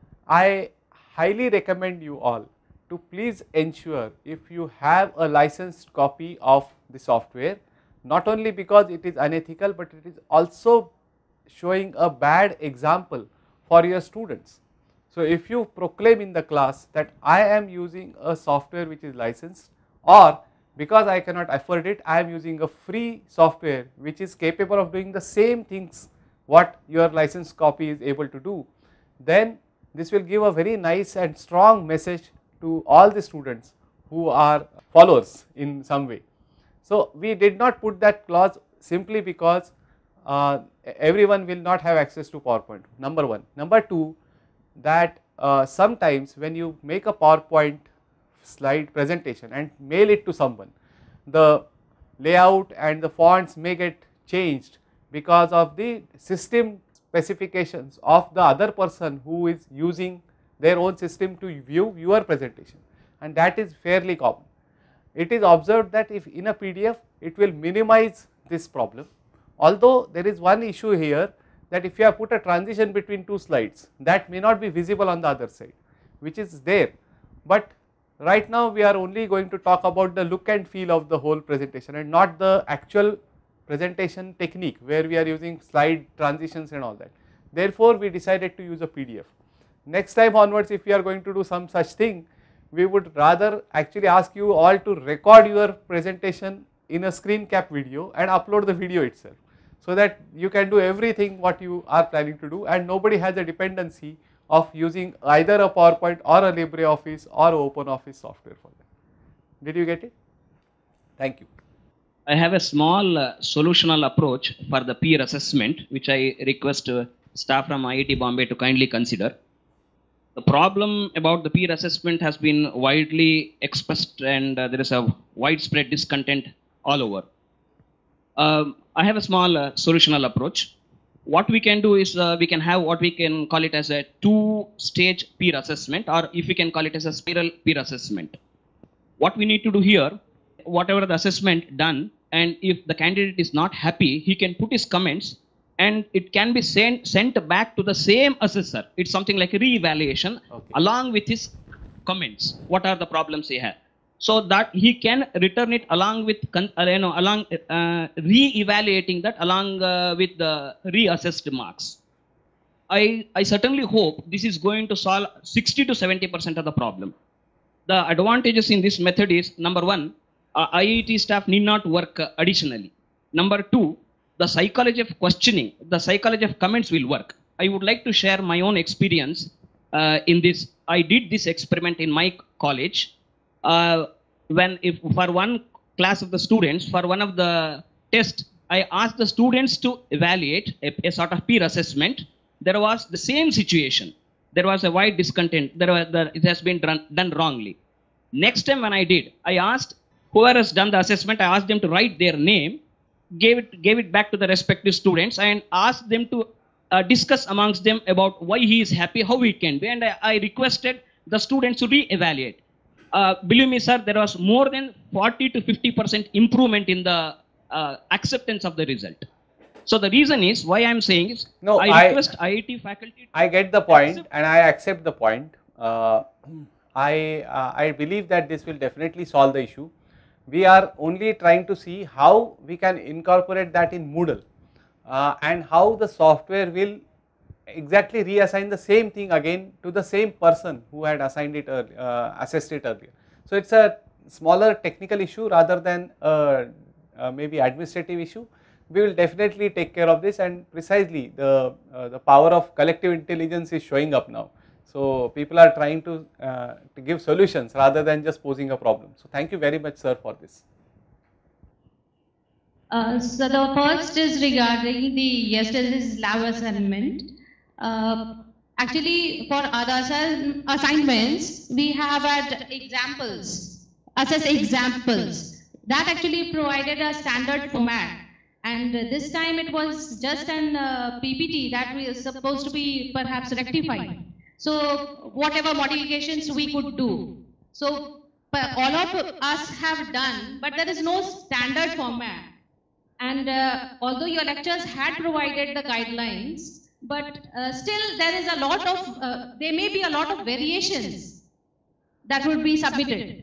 I highly recommend you all to please ensure if you have a licensed copy of the software, not only because it is unethical, but it is also showing a bad example for your students. So if you proclaim in the class that I am using a software which is licensed, or because I cannot afford it, I am using a free software which is capable of doing the same things what your licensed copy is able to do, then this will give a very nice and strong message to all the students who are followers in some way. So we did not put that clause simply because uh, everyone will not have access to PowerPoint, number one. Number two, that uh, sometimes when you make a PowerPoint slide presentation and mail it to someone, the layout and the fonts may get changed because of the system specifications of the other person who is using their own system to view your presentation, and that is fairly common. It is observed that if in a P D F it will minimize this problem, although there is one issue here, that if you have put a transition between two slides, that may not be visible on the other side, which is there. But right now we are only going to talk about the look and feel of the whole presentation and not the actual presentation technique where we are using slide transitions and all that. Therefore we decided to use a P D F. Next time onwards, if we are going to do some such thing, we would rather actually ask you all to record your presentation in a screen cap video and upload the video itself, so that you can do everything what you are planning to do and nobody has a dependency of using either a PowerPoint or a LibreOffice or OpenOffice software for that. Did you get it? Thank you. I have a small uh, solutional approach for the peer assessment, which I request uh, staff from I I T Bombay to kindly consider. The problem about the peer assessment has been widely expressed, and uh, there is a widespread discontent all over. Um, I have a small uh, solutional approach. What we can do is uh, we can have what we can call it as a two-stage peer assessment, or if we can call it as a spiral peer assessment. What we need to do here, whatever the assessment done, and if the candidate is not happy, he can put his comments and it can be sent, sent back to the same assessor. It's something like a re-evaluation, okay, along with his comments. What are the problems he has? So that he can return it along with, uh, you know, along uh, re-evaluating that along uh, with the reassessed marks. I, I certainly hope this is going to solve sixty to seventy percent of the problem. The advantages in this method is, number one, uh, I I T staff need not work uh, additionally. Number two, the psychology of questioning, the psychology of comments will work. I would like to share my own experience uh, in this. I did this experiment in my college. Uh, when if for one class of the students, for one of the tests, I asked the students to evaluate a, a sort of peer assessment. There was the same situation. There was a wide discontent. There was the, it has been done, done wrongly. Next time when I did, I asked whoever has done the assessment, I asked them to write their name, gave it, gave it back to the respective students, and asked them to uh, discuss amongst them about why he is happy, how he can be, and I, I requested the students to re-evaluate. Uh, believe me, sir, there was more than forty to fifty percent improvement in the uh, acceptance of the result. So the reason is, why I am saying is, no, I, I request I I T faculty. I get the point and I accept the point. Uh, I, uh, I believe that this will definitely solve the issue. We are only trying to see how we can incorporate that in Moodle uh, and how the software will exactly reassign the same thing again to the same person who had assigned it earlier, uh, assessed it earlier. So it's a smaller technical issue rather than a, a maybe administrative issue. We will definitely take care of this, and precisely the uh, the power of collective intelligence is showing up now. So people are trying to, uh, to give solutions rather than just posing a problem. So thank you very much, sir, for this. Uh, so the first is regarding the yesterday's lab assignment. Uh, actually, for other assignments, we have had examples, assess examples. That actually provided a standard format. And this time it was just an uh, P P T that was supposed to be perhaps rectified. So whatever modifications we could do. So all of us have done, but there is no standard format. And uh, although your lectures had provided the guidelines, but uh, still there is a lot of, uh, there may be a lot of variations that would be submitted.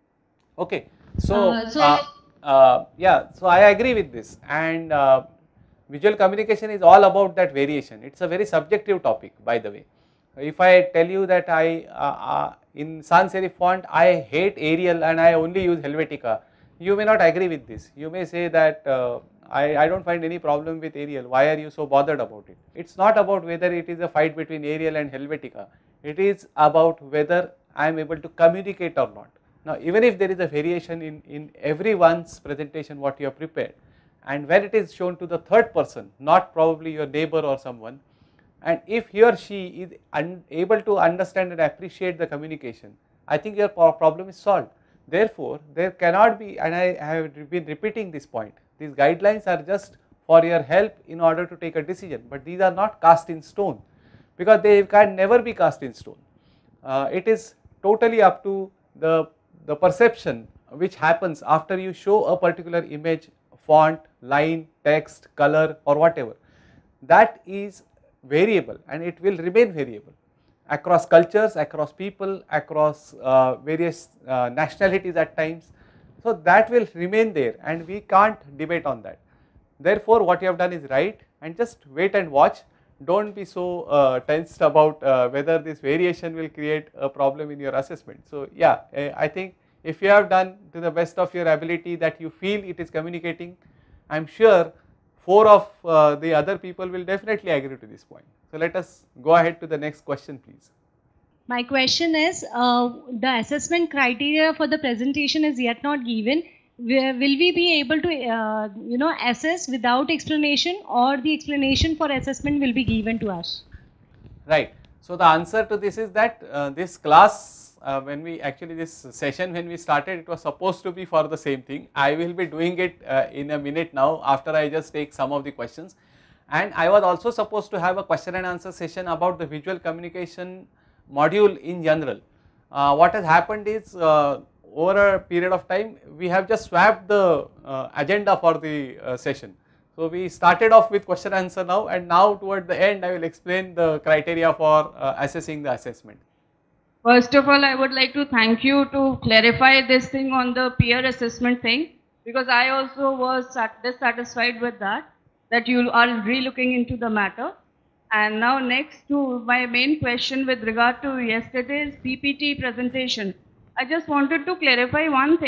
Okay. So, uh, so uh, uh, yeah, so I agree with this, and uh, visual communication is all about that variation. It's a very subjective topic, by the way. If I tell you that I, uh, uh, in sans serif font, I hate Arial and I only use Helvetica, you may not agree with this. You may say that uh, I, I don't find any problem with Arial, why are you so bothered about it? It's not about whether it is a fight between Arial and Helvetica, it is about whether I am able to communicate or not. Now even if there is a variation in, in everyone's presentation what you have prepared, and when it is shown to the third person, not probably your neighbor or someone, and if he or she is able to understand and appreciate the communication, I think your problem is solved. Therefore, there cannot be, and I have been repeating this point, these guidelines are just for your help in order to take a decision, but these are not cast in stone, because they can never be cast in stone. Uh, it is totally up to the, the perception which happens after you show a particular image, font, line, text, color or whatever. That is variable and it will remain variable across cultures, across people, across uh, various uh, nationalities at times. So that will remain there and we can't debate on that. Therefore, what you have done is right, and just wait and watch. Don't be so uh, tensed about uh, whether this variation will create a problem in your assessment. So yeah, I think if you have done to the best of your ability that you feel it is communicating, I am sure four of uh, the other people will definitely agree to this point. So let us go ahead to the next question, please. My question is, uh, the assessment criteria for the presentation is yet not given. Will we be able to, uh, you know, assess without explanation, or the explanation for assessment will be given to us? Right. So the answer to this is that uh, this class, uh, when we actually this session when we started, it was supposed to be for the same thing. I will be doing it uh, in a minute now after I just take some of the questions. And I was also supposed to have a question and answer session about the visual communication module in general. Uh, what has happened is uh, over a period of time we have just swapped the uh, agenda for the uh, session. So we started off with question answer now, and now toward the end I will explain the criteria for uh, assessing the assessment. First of all, I would like to thank you to clarify this thing on the peer assessment thing, because I also was dissatisfied with that, that you are re-looking into the matter. And now next to my main question with regard to yesterday's P P T presentation, I just wanted to clarify one thing,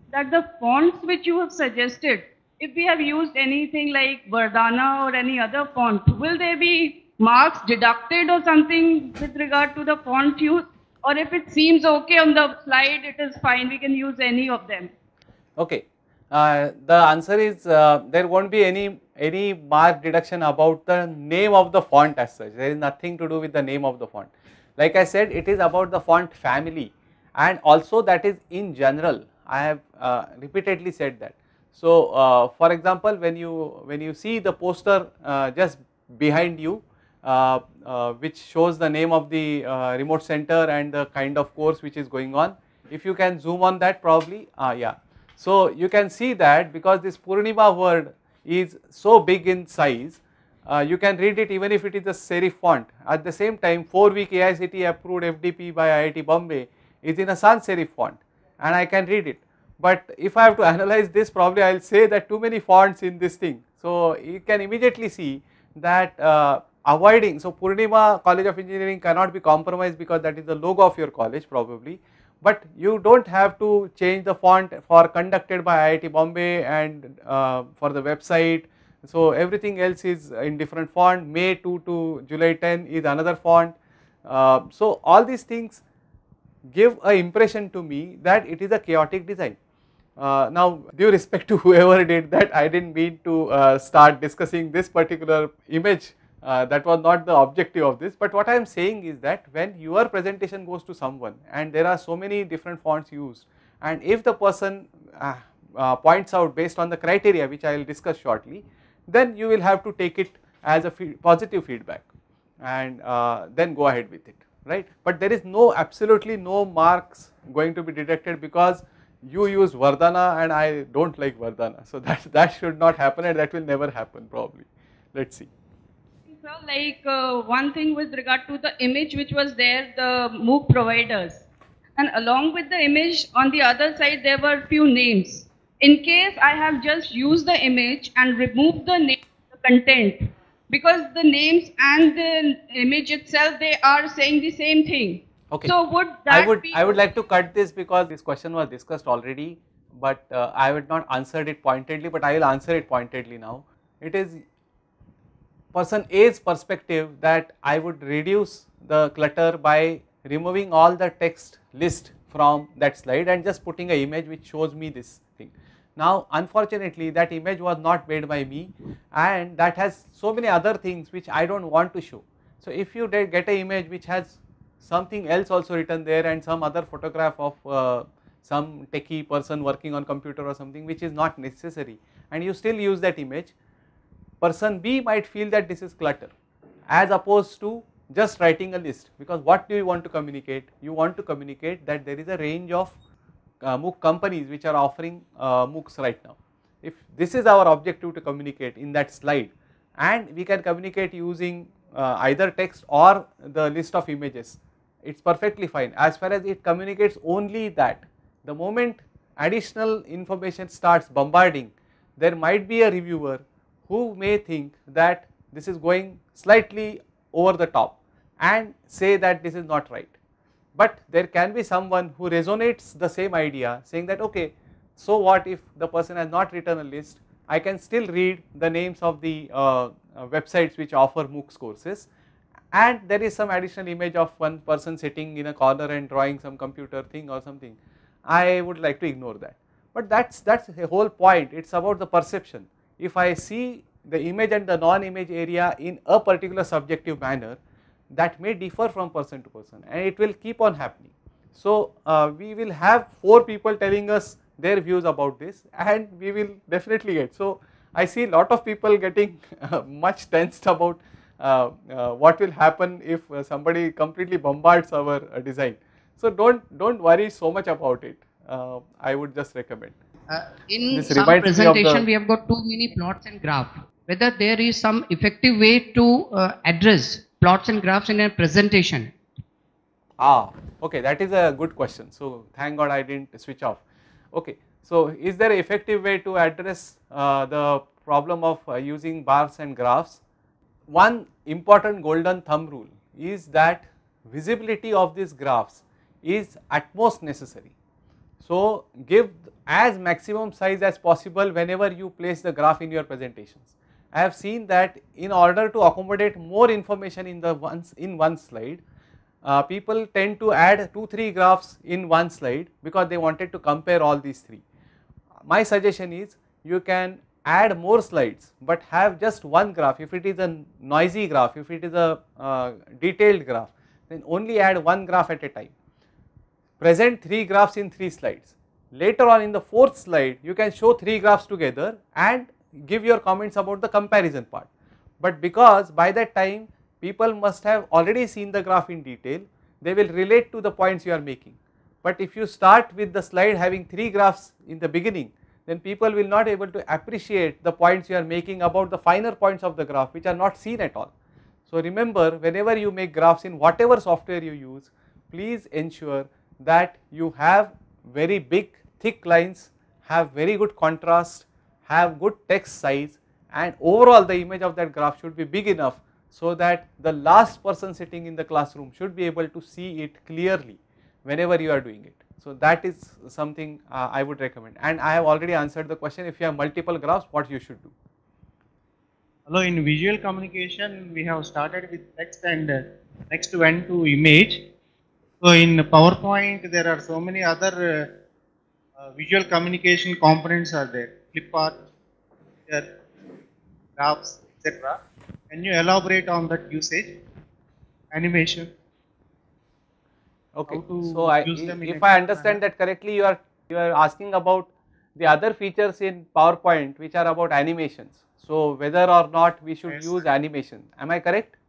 that the fonts which you have suggested, if we have used anything like Verdana or any other font, will there be marks deducted or something with regard to the font use? Or if it seems okay on the slide, it is fine, we can use any of them. Okay. Uh, the answer is uh, there won't be any any mark deduction about the name of the font as such. There is nothing to do with the name of the font. Like I said, it is about the font family, and also that is in general. I have uh, repeatedly said that. So, uh, for example, when you when you see the poster uh, just behind you, uh, uh, which shows the name of the uh, remote center and the kind of course which is going on, if you can zoom on that, probably, uh, yeah. So, you can see that because this Purnima word is so big in size, uh, you can read it even if it is a serif font. At the same time, four week A I C T E approved F D P by I I T Bombay is in a sans serif font, and I can read it. But if I have to analyze this, probably I will say that too many fonts in this thing. So, you can immediately see that uh, avoiding, so Purnima College of Engineering cannot be compromised because that is the logo of your college probably. But you do not have to change the font for conducted by I I T Bombay and uh, for the website. So, everything else is in different font. May two to July ten is another font. Uh, so, all these things give a impression to me that it is a chaotic design. Uh, now, due respect to whoever did that, I did not mean to uh, start discussing this particular image. Uh, that was not the objective of this, but what I am saying is that when your presentation goes to someone and there are so many different fonts used, and if the person uh, uh, points out based on the criteria which I will discuss shortly, then you will have to take it as a fe positive feedback and uh, then go ahead with it, right. But there is no absolutely no marks going to be deducted because you use Verdana and I do not like Verdana. So, that, that should not happen and that will never happen probably. Let us see. So, like uh, one thing with regard to the image which was there, the MOOC providers, and along with the image on the other side there were few names. In case I have just used the image and removed the name, the content, because the names and the image itself, they are saying the same thing. Okay. So, would that I would be I would like to cut this because this question was discussed already, but uh, I would not answer it pointedly, but I will answer it pointedly now. It is person A's perspective that I would reduce the clutter by removing all the text list from that slide and just putting an image which shows me this thing. Now, unfortunately, that image was not made by me and that has so many other things which I do not want to show. So, if you get an image which has something else also written there and some other photograph of uh, some techie person working on computer or something which is not necessary, and you still use that image, person B might feel that this is clutter as opposed to just writing a list, because what do you want to communicate? You want to communicate that there is a range of uh, MOOC companies which are offering uh, MOOCs right now. If this is our objective to communicate in that slide, and we can communicate using uh, either text or the list of images, it is perfectly fine as far as it communicates only that. The moment additional information starts bombarding, there might be a reviewer who may think that this is going slightly over the top and say that this is not right. But there can be someone who resonates the same idea saying that okay, so what if the person has not written a list, I can still read the names of the uh, uh, websites which offer MOOCs courses, and there is some additional image of one person sitting in a corner and drawing some computer thing or something. I would like to ignore that. But that's that's the whole point. It's about the perception. If I see the image and the non-image area in a particular subjective manner, that may differ from person to person and it will keep on happening. So, uh, we will have four people telling us their views about this and we will definitely get. So, I see a lot of people getting uh, much tensed about uh, uh, what will happen if uh, somebody completely bombards our uh, design. So, don't don't worry so much about it. Uh, I would just recommend. Uh, in This some reminds me of presentation, the- we have got too many plots and graph. Whether there is some effective way to uh, address plots and graphs in a presentation. Ah, okay, that is a good question. So, thank God I did not switch off. Okay, so is there an effective way to address uh, the problem of uh, using bars and graphs? One important golden thumb rule is that visibility of these graphs is at most necessary. So give as maximum size as possible whenever you place the graph in your presentations. I have seen that in order to accommodate more information in the once in one slide, uh, people tend to add two three graphs in one slide because they wanted to compare all these three. My suggestion is you can add more slides but have just one graph. If it is a noisy graph, if it is a uh, detailed graph, then only add one graph at a time. Present three graphs in three slides. Later on in the fourth slide you can show three graphs together and give your comments about the comparison part. But because by that time people must have already seen the graph in detail, they will relate to the points you are making. But if you start with the slide having three graphs in the beginning, then people will not able to appreciate the points you are making about the finer points of the graph which are not seen at all. So remember, whenever you make graphs in whatever software you use, please ensure that you have very big thick lines, have very good contrast, have good text size, and overall the image of that graph should be big enough so that the last person sitting in the classroom should be able to see it clearly whenever you are doing it. So that is something uh, I would recommend, and I have already answered the question. If you have multiple graphs, what you should do. Hello, in visual communication we have started with text and uh, next went to image. So in PowerPoint there are so many other uh, uh, visual communication components are there, flip art, graphs, et cetera. Can you elaborate on that usage, animation? Okay, so I, if I understand that correctly, you are you are asking about the other features in PowerPoint which are about animations. So whether or not we should yes, use sir. animation, am I correct?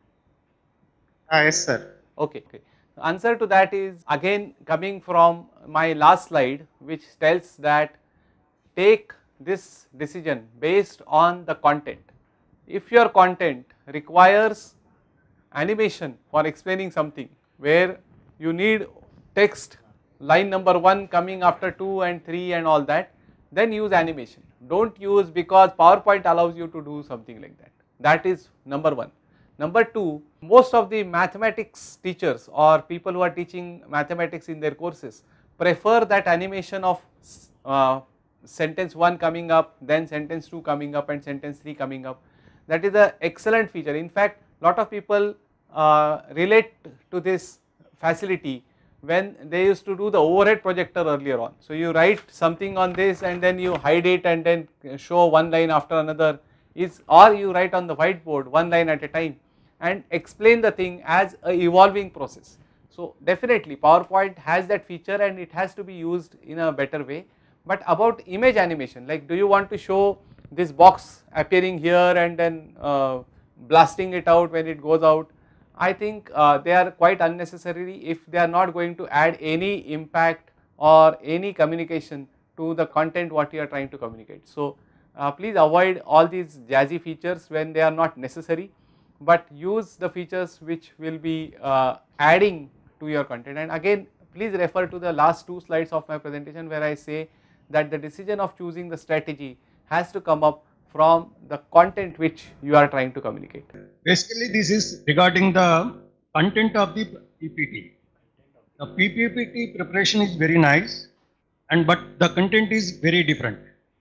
Ah, yes sir. Okay, okay. The answer to that is again coming from my last slide, which tells that take this decision based on the content. If your content requires animation for explaining something where you need text line number one coming after two and three and all that, then use animation. Don't use because PowerPoint allows you to do something like that. That is number one. Number two, most of the mathematics teachers or people who are teaching mathematics in their courses prefer that animation of uh, sentence one coming up, then sentence two coming up and sentence three coming up. That is an excellent feature. In fact, lot of people uh, relate to this facility when they used to do the overhead projector earlier on. So you write something on this and then you hide it and then show one line after another, is or you write on the whiteboard one line at a time and explain the thing as a evolving process. So definitely PowerPoint has that feature and it has to be used in a better way. But about image animation, like do you want to show this box appearing here and then uh, blasting it out when it goes out, I think uh, they are quite unnecessary if they are not going to add any impact or any communication to the content what you are trying to communicate. So uh, please avoid all these jazzy features when they are not necessary, but use the features which will be uh, adding to your content. And again, please refer to the last two slides of my presentation where I say that the decision of choosing the strategy has to come up from the content which you are trying to communicate. Basically, this is regarding the content of the P P T. The P P T preparation is very nice, and but the content is very different.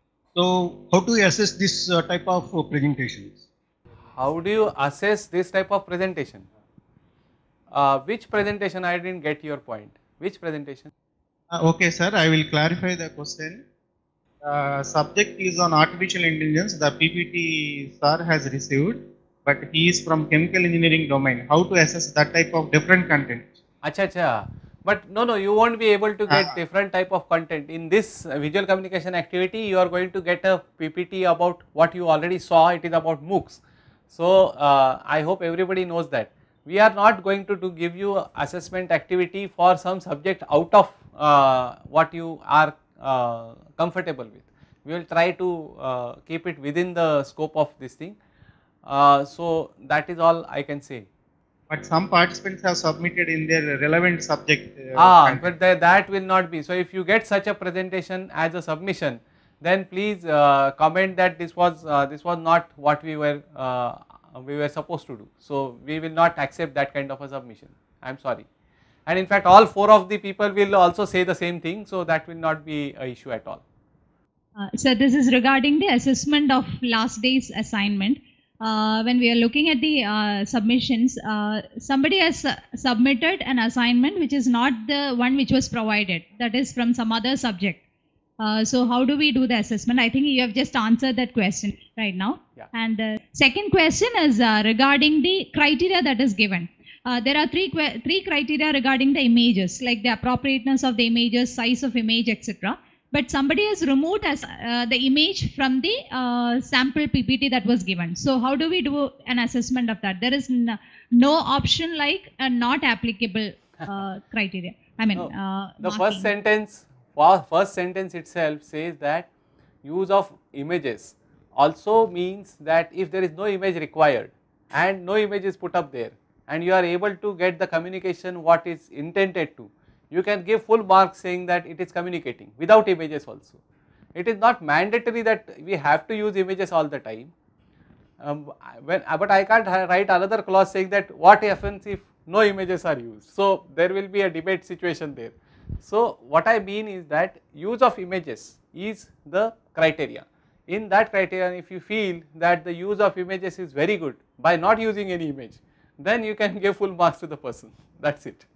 So, how to assess this uh, type of uh, presentations? How do you assess this type of presentation? Uh, which presentation? I didn't get your point. Which presentation? Uh, okay, sir. I will clarify the question. Uh, subject is on artificial intelligence. The P P T sir has received, but he is from chemical engineering domain. How to assess that type of different content? Acha, acha. But no, no, you won't be able to get uh, different type of content. In this uh, visual communication activity, you are going to get a P P T about what you already saw. It is about MOOCs. So uh, I hope everybody knows that. We are not going to, to give you assessment activity for some subject out of uh, what you are uh, comfortable with. We will try to uh, keep it within the scope of this thing. Uh, so that is all I can say. But some participants have submitted in their relevant subject. Uh, ah, content. but the, that will not be. So if you get such a presentation as a submission, then please uh, comment that this was uh, this was not what we were uh, we were supposed to do. So we will not accept that kind of a submission. I am sorry. and in fact all four of the people will also say the same thing, so that will not be an issue at all. Uh, so this is regarding the assessment of last day's assignment. Uh, when we are looking at the uh, submissions, uh, somebody has uh, submitted an assignment which is not the one which was provided, that is from some other subject. Uh, so how do we do the assessment? I think you have just answered that question right now. Yeah. And the second question is uh, regarding the criteria that is given. Uh, there are three three criteria regarding the images, like the appropriateness of the images, size of image, et cetera. But somebody has removed as uh, the image from the uh, sample P P T that was given. So how do we do an assessment of that? There is no, no option like a not applicable uh, criteria. I mean, no, uh, the marking. first sentence, first sentence itself says that use of images also means that if there is no image required and no image is put up there and you are able to get the communication what is intended to, you can give full marks saying that it is communicating without images also. It is not mandatory that we have to use images all the time, um, when, but I can't write another clause saying that what happens if no images are used. So there will be a debate situation there. So what I mean is that use of images is the criteria. In that criteria, if you feel that the use of images is very good by not using any image, then you can give full marks to the person, that is it.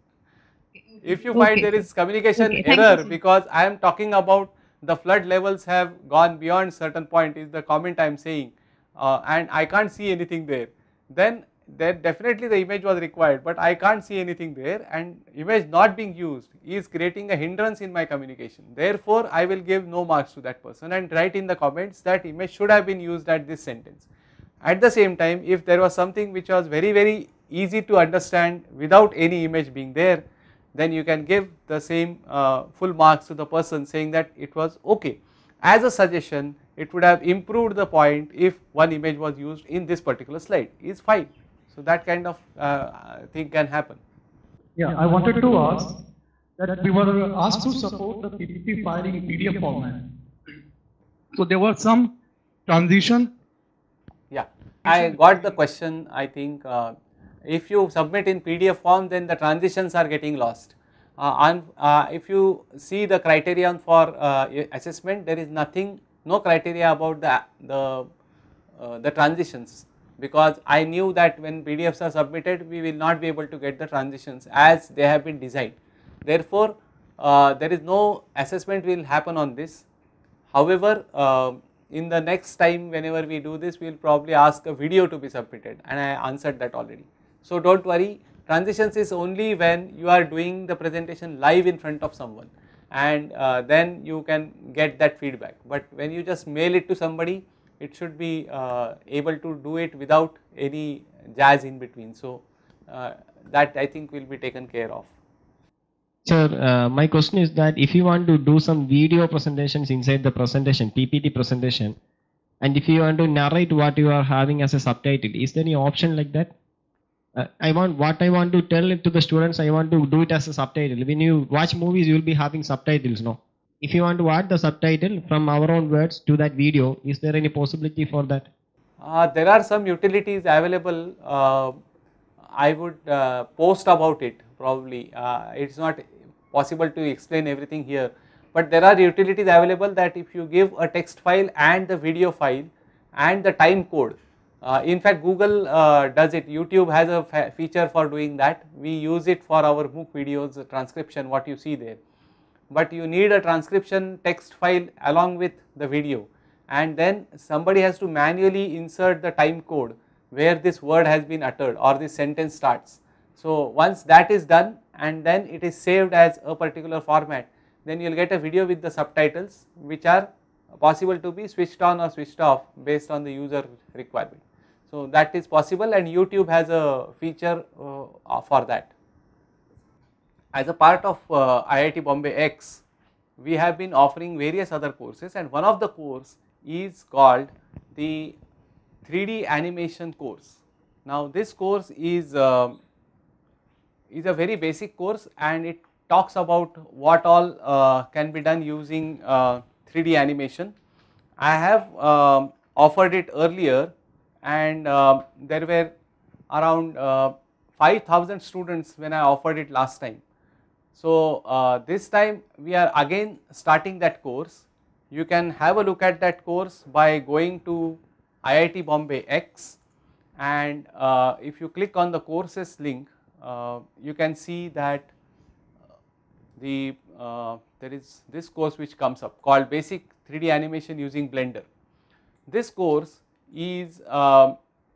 If you find okay. there is communication okay, error because I am talking about the flood levels have gone beyond certain point is the comment I am saying, uh, and I can't see anything there, then there definitely the image was required, but I can't see anything there, and image not being used is creating a hindrance in my communication. Therefore, I will give no marks to that person and write in the comments that image should have been used at this sentence. At the same time, if there was something which was very very easy to understand without any image being there, then you can give the same uh, full marks to the person saying that it was okay. As a suggestion, it would have improved the point if one image was used in this particular slide, is fine. So that kind of uh, thing can happen. Yeah, I wanted to ask that we were asked to support the P P T file in P D F format. So there was some transition. Yeah, I got the question. I think uh, if you submit in P D F form, then the transitions are getting lost. Uh, and uh, if you see the criterion for uh, assessment, there is nothing, no criteria about the the uh, the transitions, because I knew that when P D Fs are submitted, we will not be able to get the transitions as they have been designed. Therefore, uh, there is no assessment will happen on this. However, uh, in the next time whenever we do this, we will probably ask a video to be submitted, and I answered that already. So do not worry, transitions is only when you are doing the presentation live in front of someone, and uh, then you can get that feedback. But when you just mail it to somebody, it should be uh, able to do it without any jazz in between. So uh, that I think will be taken care of. Sir, uh, my question is that if you want to do some video presentations inside the presentation, P P T presentation, and if you want to narrate what you are having as a subtitle, is there any option like that? Uh, I want what I want to tell it to the students, I want to do it as a subtitle. When you watch movies, you will be having subtitles, no? If you want to add the subtitle from our own words to that video, is there any possibility for that? Uh, there are some utilities available. Uh, I would uh, post about it probably. Uh, it is not possible to explain everything here, but there are utilities available that if you give a text file and the video file and the time code, uh, in fact Google uh, does it, YouTube has a feature for doing that. We use it for our MOOC videos, the transcription what you see there, but you need a transcription text file along with the video, and then somebody has to manually insert the time code where this word has been uttered or this sentence starts. So once that is done and then it is saved as a particular format, then you will get a video with the subtitles which are possible to be switched on or switched off based on the user requirement. So that is possible, and YouTube has a feature uh, for that. As a part of uh, I I T Bombay X, we have been offering various other courses, and one of the course is called the three D animation course. Now this course is uh, is a very basic course, and it talks about what all uh, can be done using uh, three D animation. I have um, offered it earlier, and uh, there were around uh, five thousand students when I offered it last time. So uh, this time we are again starting that course. You can have a look at that course by going to I I T Bombay X, and uh, if you click on the courses link, uh, you can see that the uh, there is this course which comes up called Basic three D Animation Using Blender. This course is uh,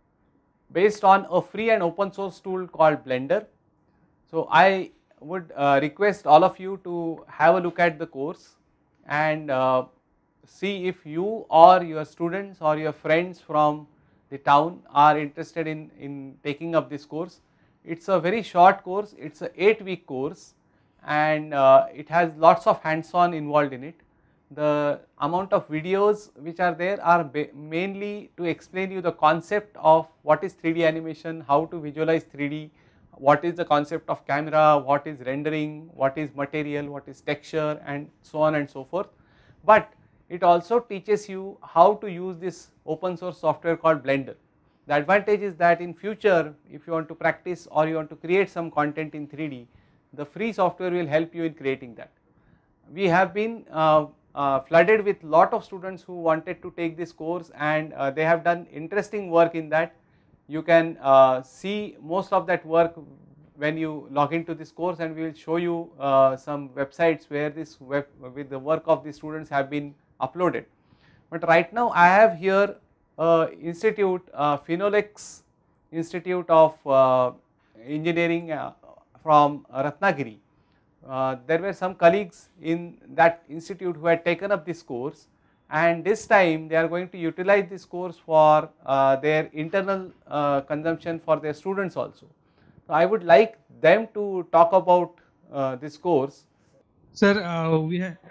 based on a free and open source tool called Blender. So I would uh, request all of you to have a look at the course and uh, see if you or your students or your friends from the town are interested in, in taking up this course. It is a very short course, it is a eight week course, and uh, it has lots of hands on involved in it. The amount of videos which are there are mainly to explain you the concept of what is three D animation, how to visualize three D, what is the concept of camera, what is rendering, what is material, what is texture, and so on and so forth. But it also teaches you how to use this open source software called Blender. The advantage is that in future, if you want to practice or you want to create some content in three D, the free software will help you in creating that. We have been uh, uh, flooded with lot of students who wanted to take this course, and uh, they have done interesting work in that. You can uh, see most of that work when you log into this course, and we will show you uh, some websites where this web with the work of the students have been uploaded. But right now I have here uh, institute, uh, Phenolix Institute of uh, Engineering uh, from Ratnagiri. Uh, there were some colleagues in that institute who had taken up this course, and this time they are going to utilize this course for uh, their internal uh, consumption for their students also. So I would like them to talk about uh, this course. Sir, uh, we have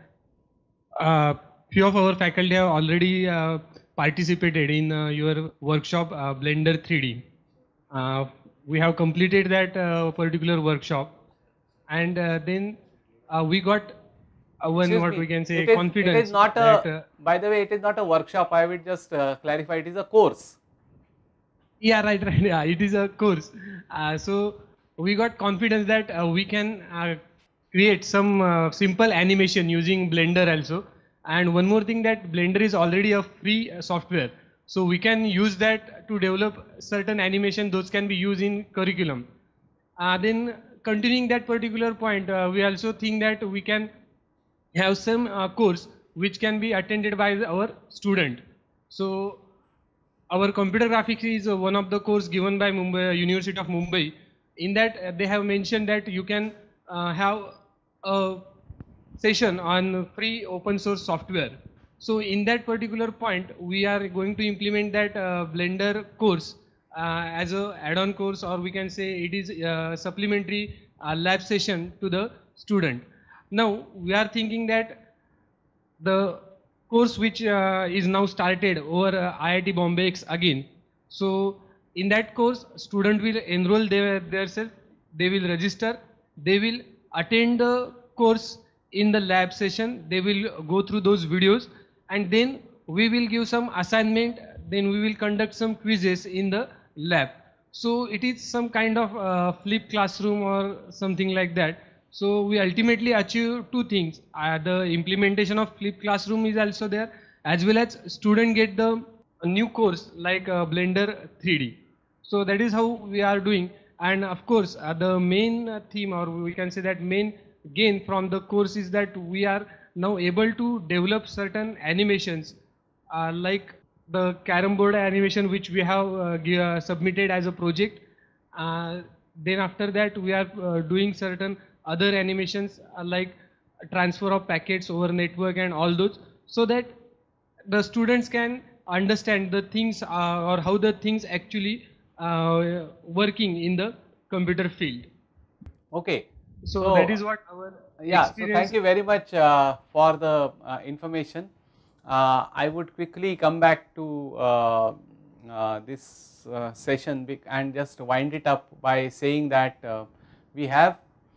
uh, few of our faculty have already uh, participated in uh, your workshop uh, Blender three D. Uh, we have completed that uh, particular workshop, and uh, then uh, we got uh, one Excuse what me, we can say it is, confidence. It is not that, a, uh, by the way, it is not a workshop. I will just uh, clarify, it is a course. Yeah, right, right. Yeah, it is a course. Uh, so we got confidence that uh, we can uh, create some uh, simple animation using Blender also. And one more thing, that Blender is already a free uh, software. So we can use that to develop certain animation. Those can be used in curriculum. Uh, then continuing that particular point, uh, we also think that we can have some uh, course which can be attended by our student. So our computer graphics is uh, one of the course given by Mumbai, University of Mumbai. In that uh, they have mentioned that you can uh, have a session on free open source software. So in that particular point, we are going to implement that uh, Blender course uh, as a add-on course, or we can say it is a supplementary uh, lab session to the student. Now we are thinking that the course which uh, is now started over uh, I I T Bombay X again. So in that course, student will enroll their themselves, they will register, they will attend the course in the lab session, they will go through those videos, and then we will give some assignment, then we will conduct some quizzes in the lab. So it is some kind of uh, flip classroom or something like that. So we ultimately achieve two things. Uh, the implementation of flip classroom is also there, as well as student get the new course like uh, Blender three D. So that is how we are doing. And of course, uh, the main uh, theme, or we can say that main gain from the course, is that we are now able to develop certain animations uh, like the carom board animation which we have uh, uh, submitted as a project. Uh, then after that we are uh, doing certain other animations uh, like transfer of packets over network and all those, so that the students can understand the things uh, or how the things actually uh, working in the computer field. Okay. So, so that is what our yeah. experience. So thank you very much uh, for the uh, information. Uh, I would quickly come back to uh, uh, this uh, session and just wind it up by saying that uh, we have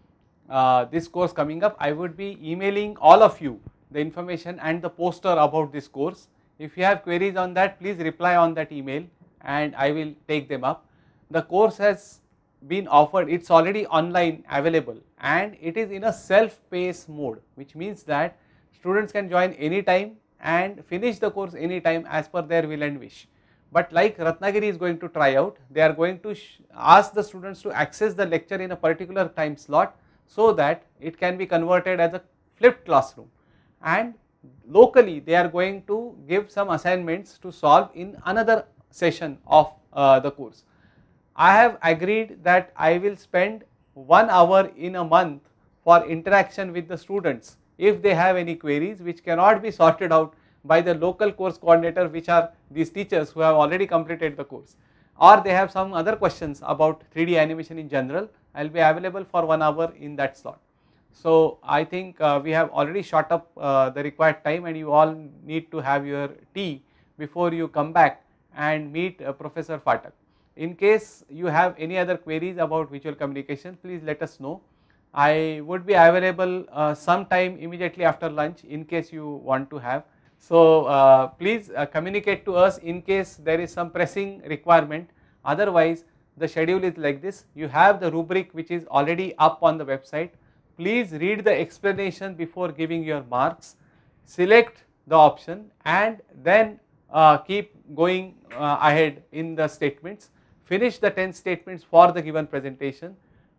uh, this course coming up. I would be emailing all of you the information and the poster about this course. If you have queries on that, please reply on that email and I will take them up. The course has been offered, it is already online available and it is in a self-paced mode, which means that students can join anytime and finish the course anytime as per their will and wish. But like Ratnagiri is going to try out, they are going to ask the students to access the lecture in a particular time slot so that it can be converted as a flipped classroom, and locally they are going to give some assignments to solve in another session of uh, the course. I have agreed that I will spend one hour in a month for interaction with the students if they have any queries which cannot be sorted out by the local course coordinator, which are these teachers who have already completed the course, or they have some other questions about three D animation in general. I will be available for one hour in that slot. So I think uh, we have already shot up uh, the required time, and you all need to have your tea before you come back and meet uh, Professor Phatak. In case you have any other queries about visual communication, please let us know. I would be available uh, sometime immediately after lunch in case you want to have. So uh, please uh, communicate to us in case there is some pressing requirement. Otherwise, the schedule is like this. You have the rubric which is already up on the website. Please read the explanation before giving your marks. Select the option and then uh, keep going uh, ahead in the statements. Finish the ten statements for the given presentation.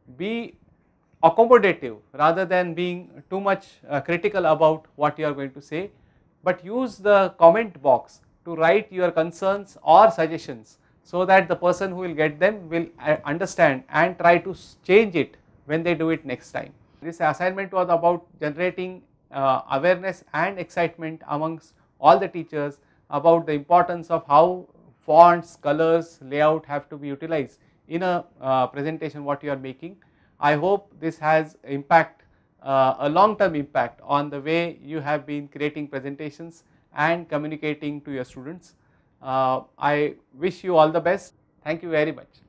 Be accommodative rather than being too much uh, critical about what you are going to say, but use the comment box to write your concerns or suggestions so that the person who will get them will uh, understand and try to change it when they do it next time. This assignment was about generating uh, awareness and excitement amongst all the teachers about the importance of how fonts, colors, layout have to be utilized in a uh, presentation what you are making. I hope this has impact, uh, a long term impact on the way you have been creating presentations and communicating to your students. Uh, I wish you all the best. Thank you very much.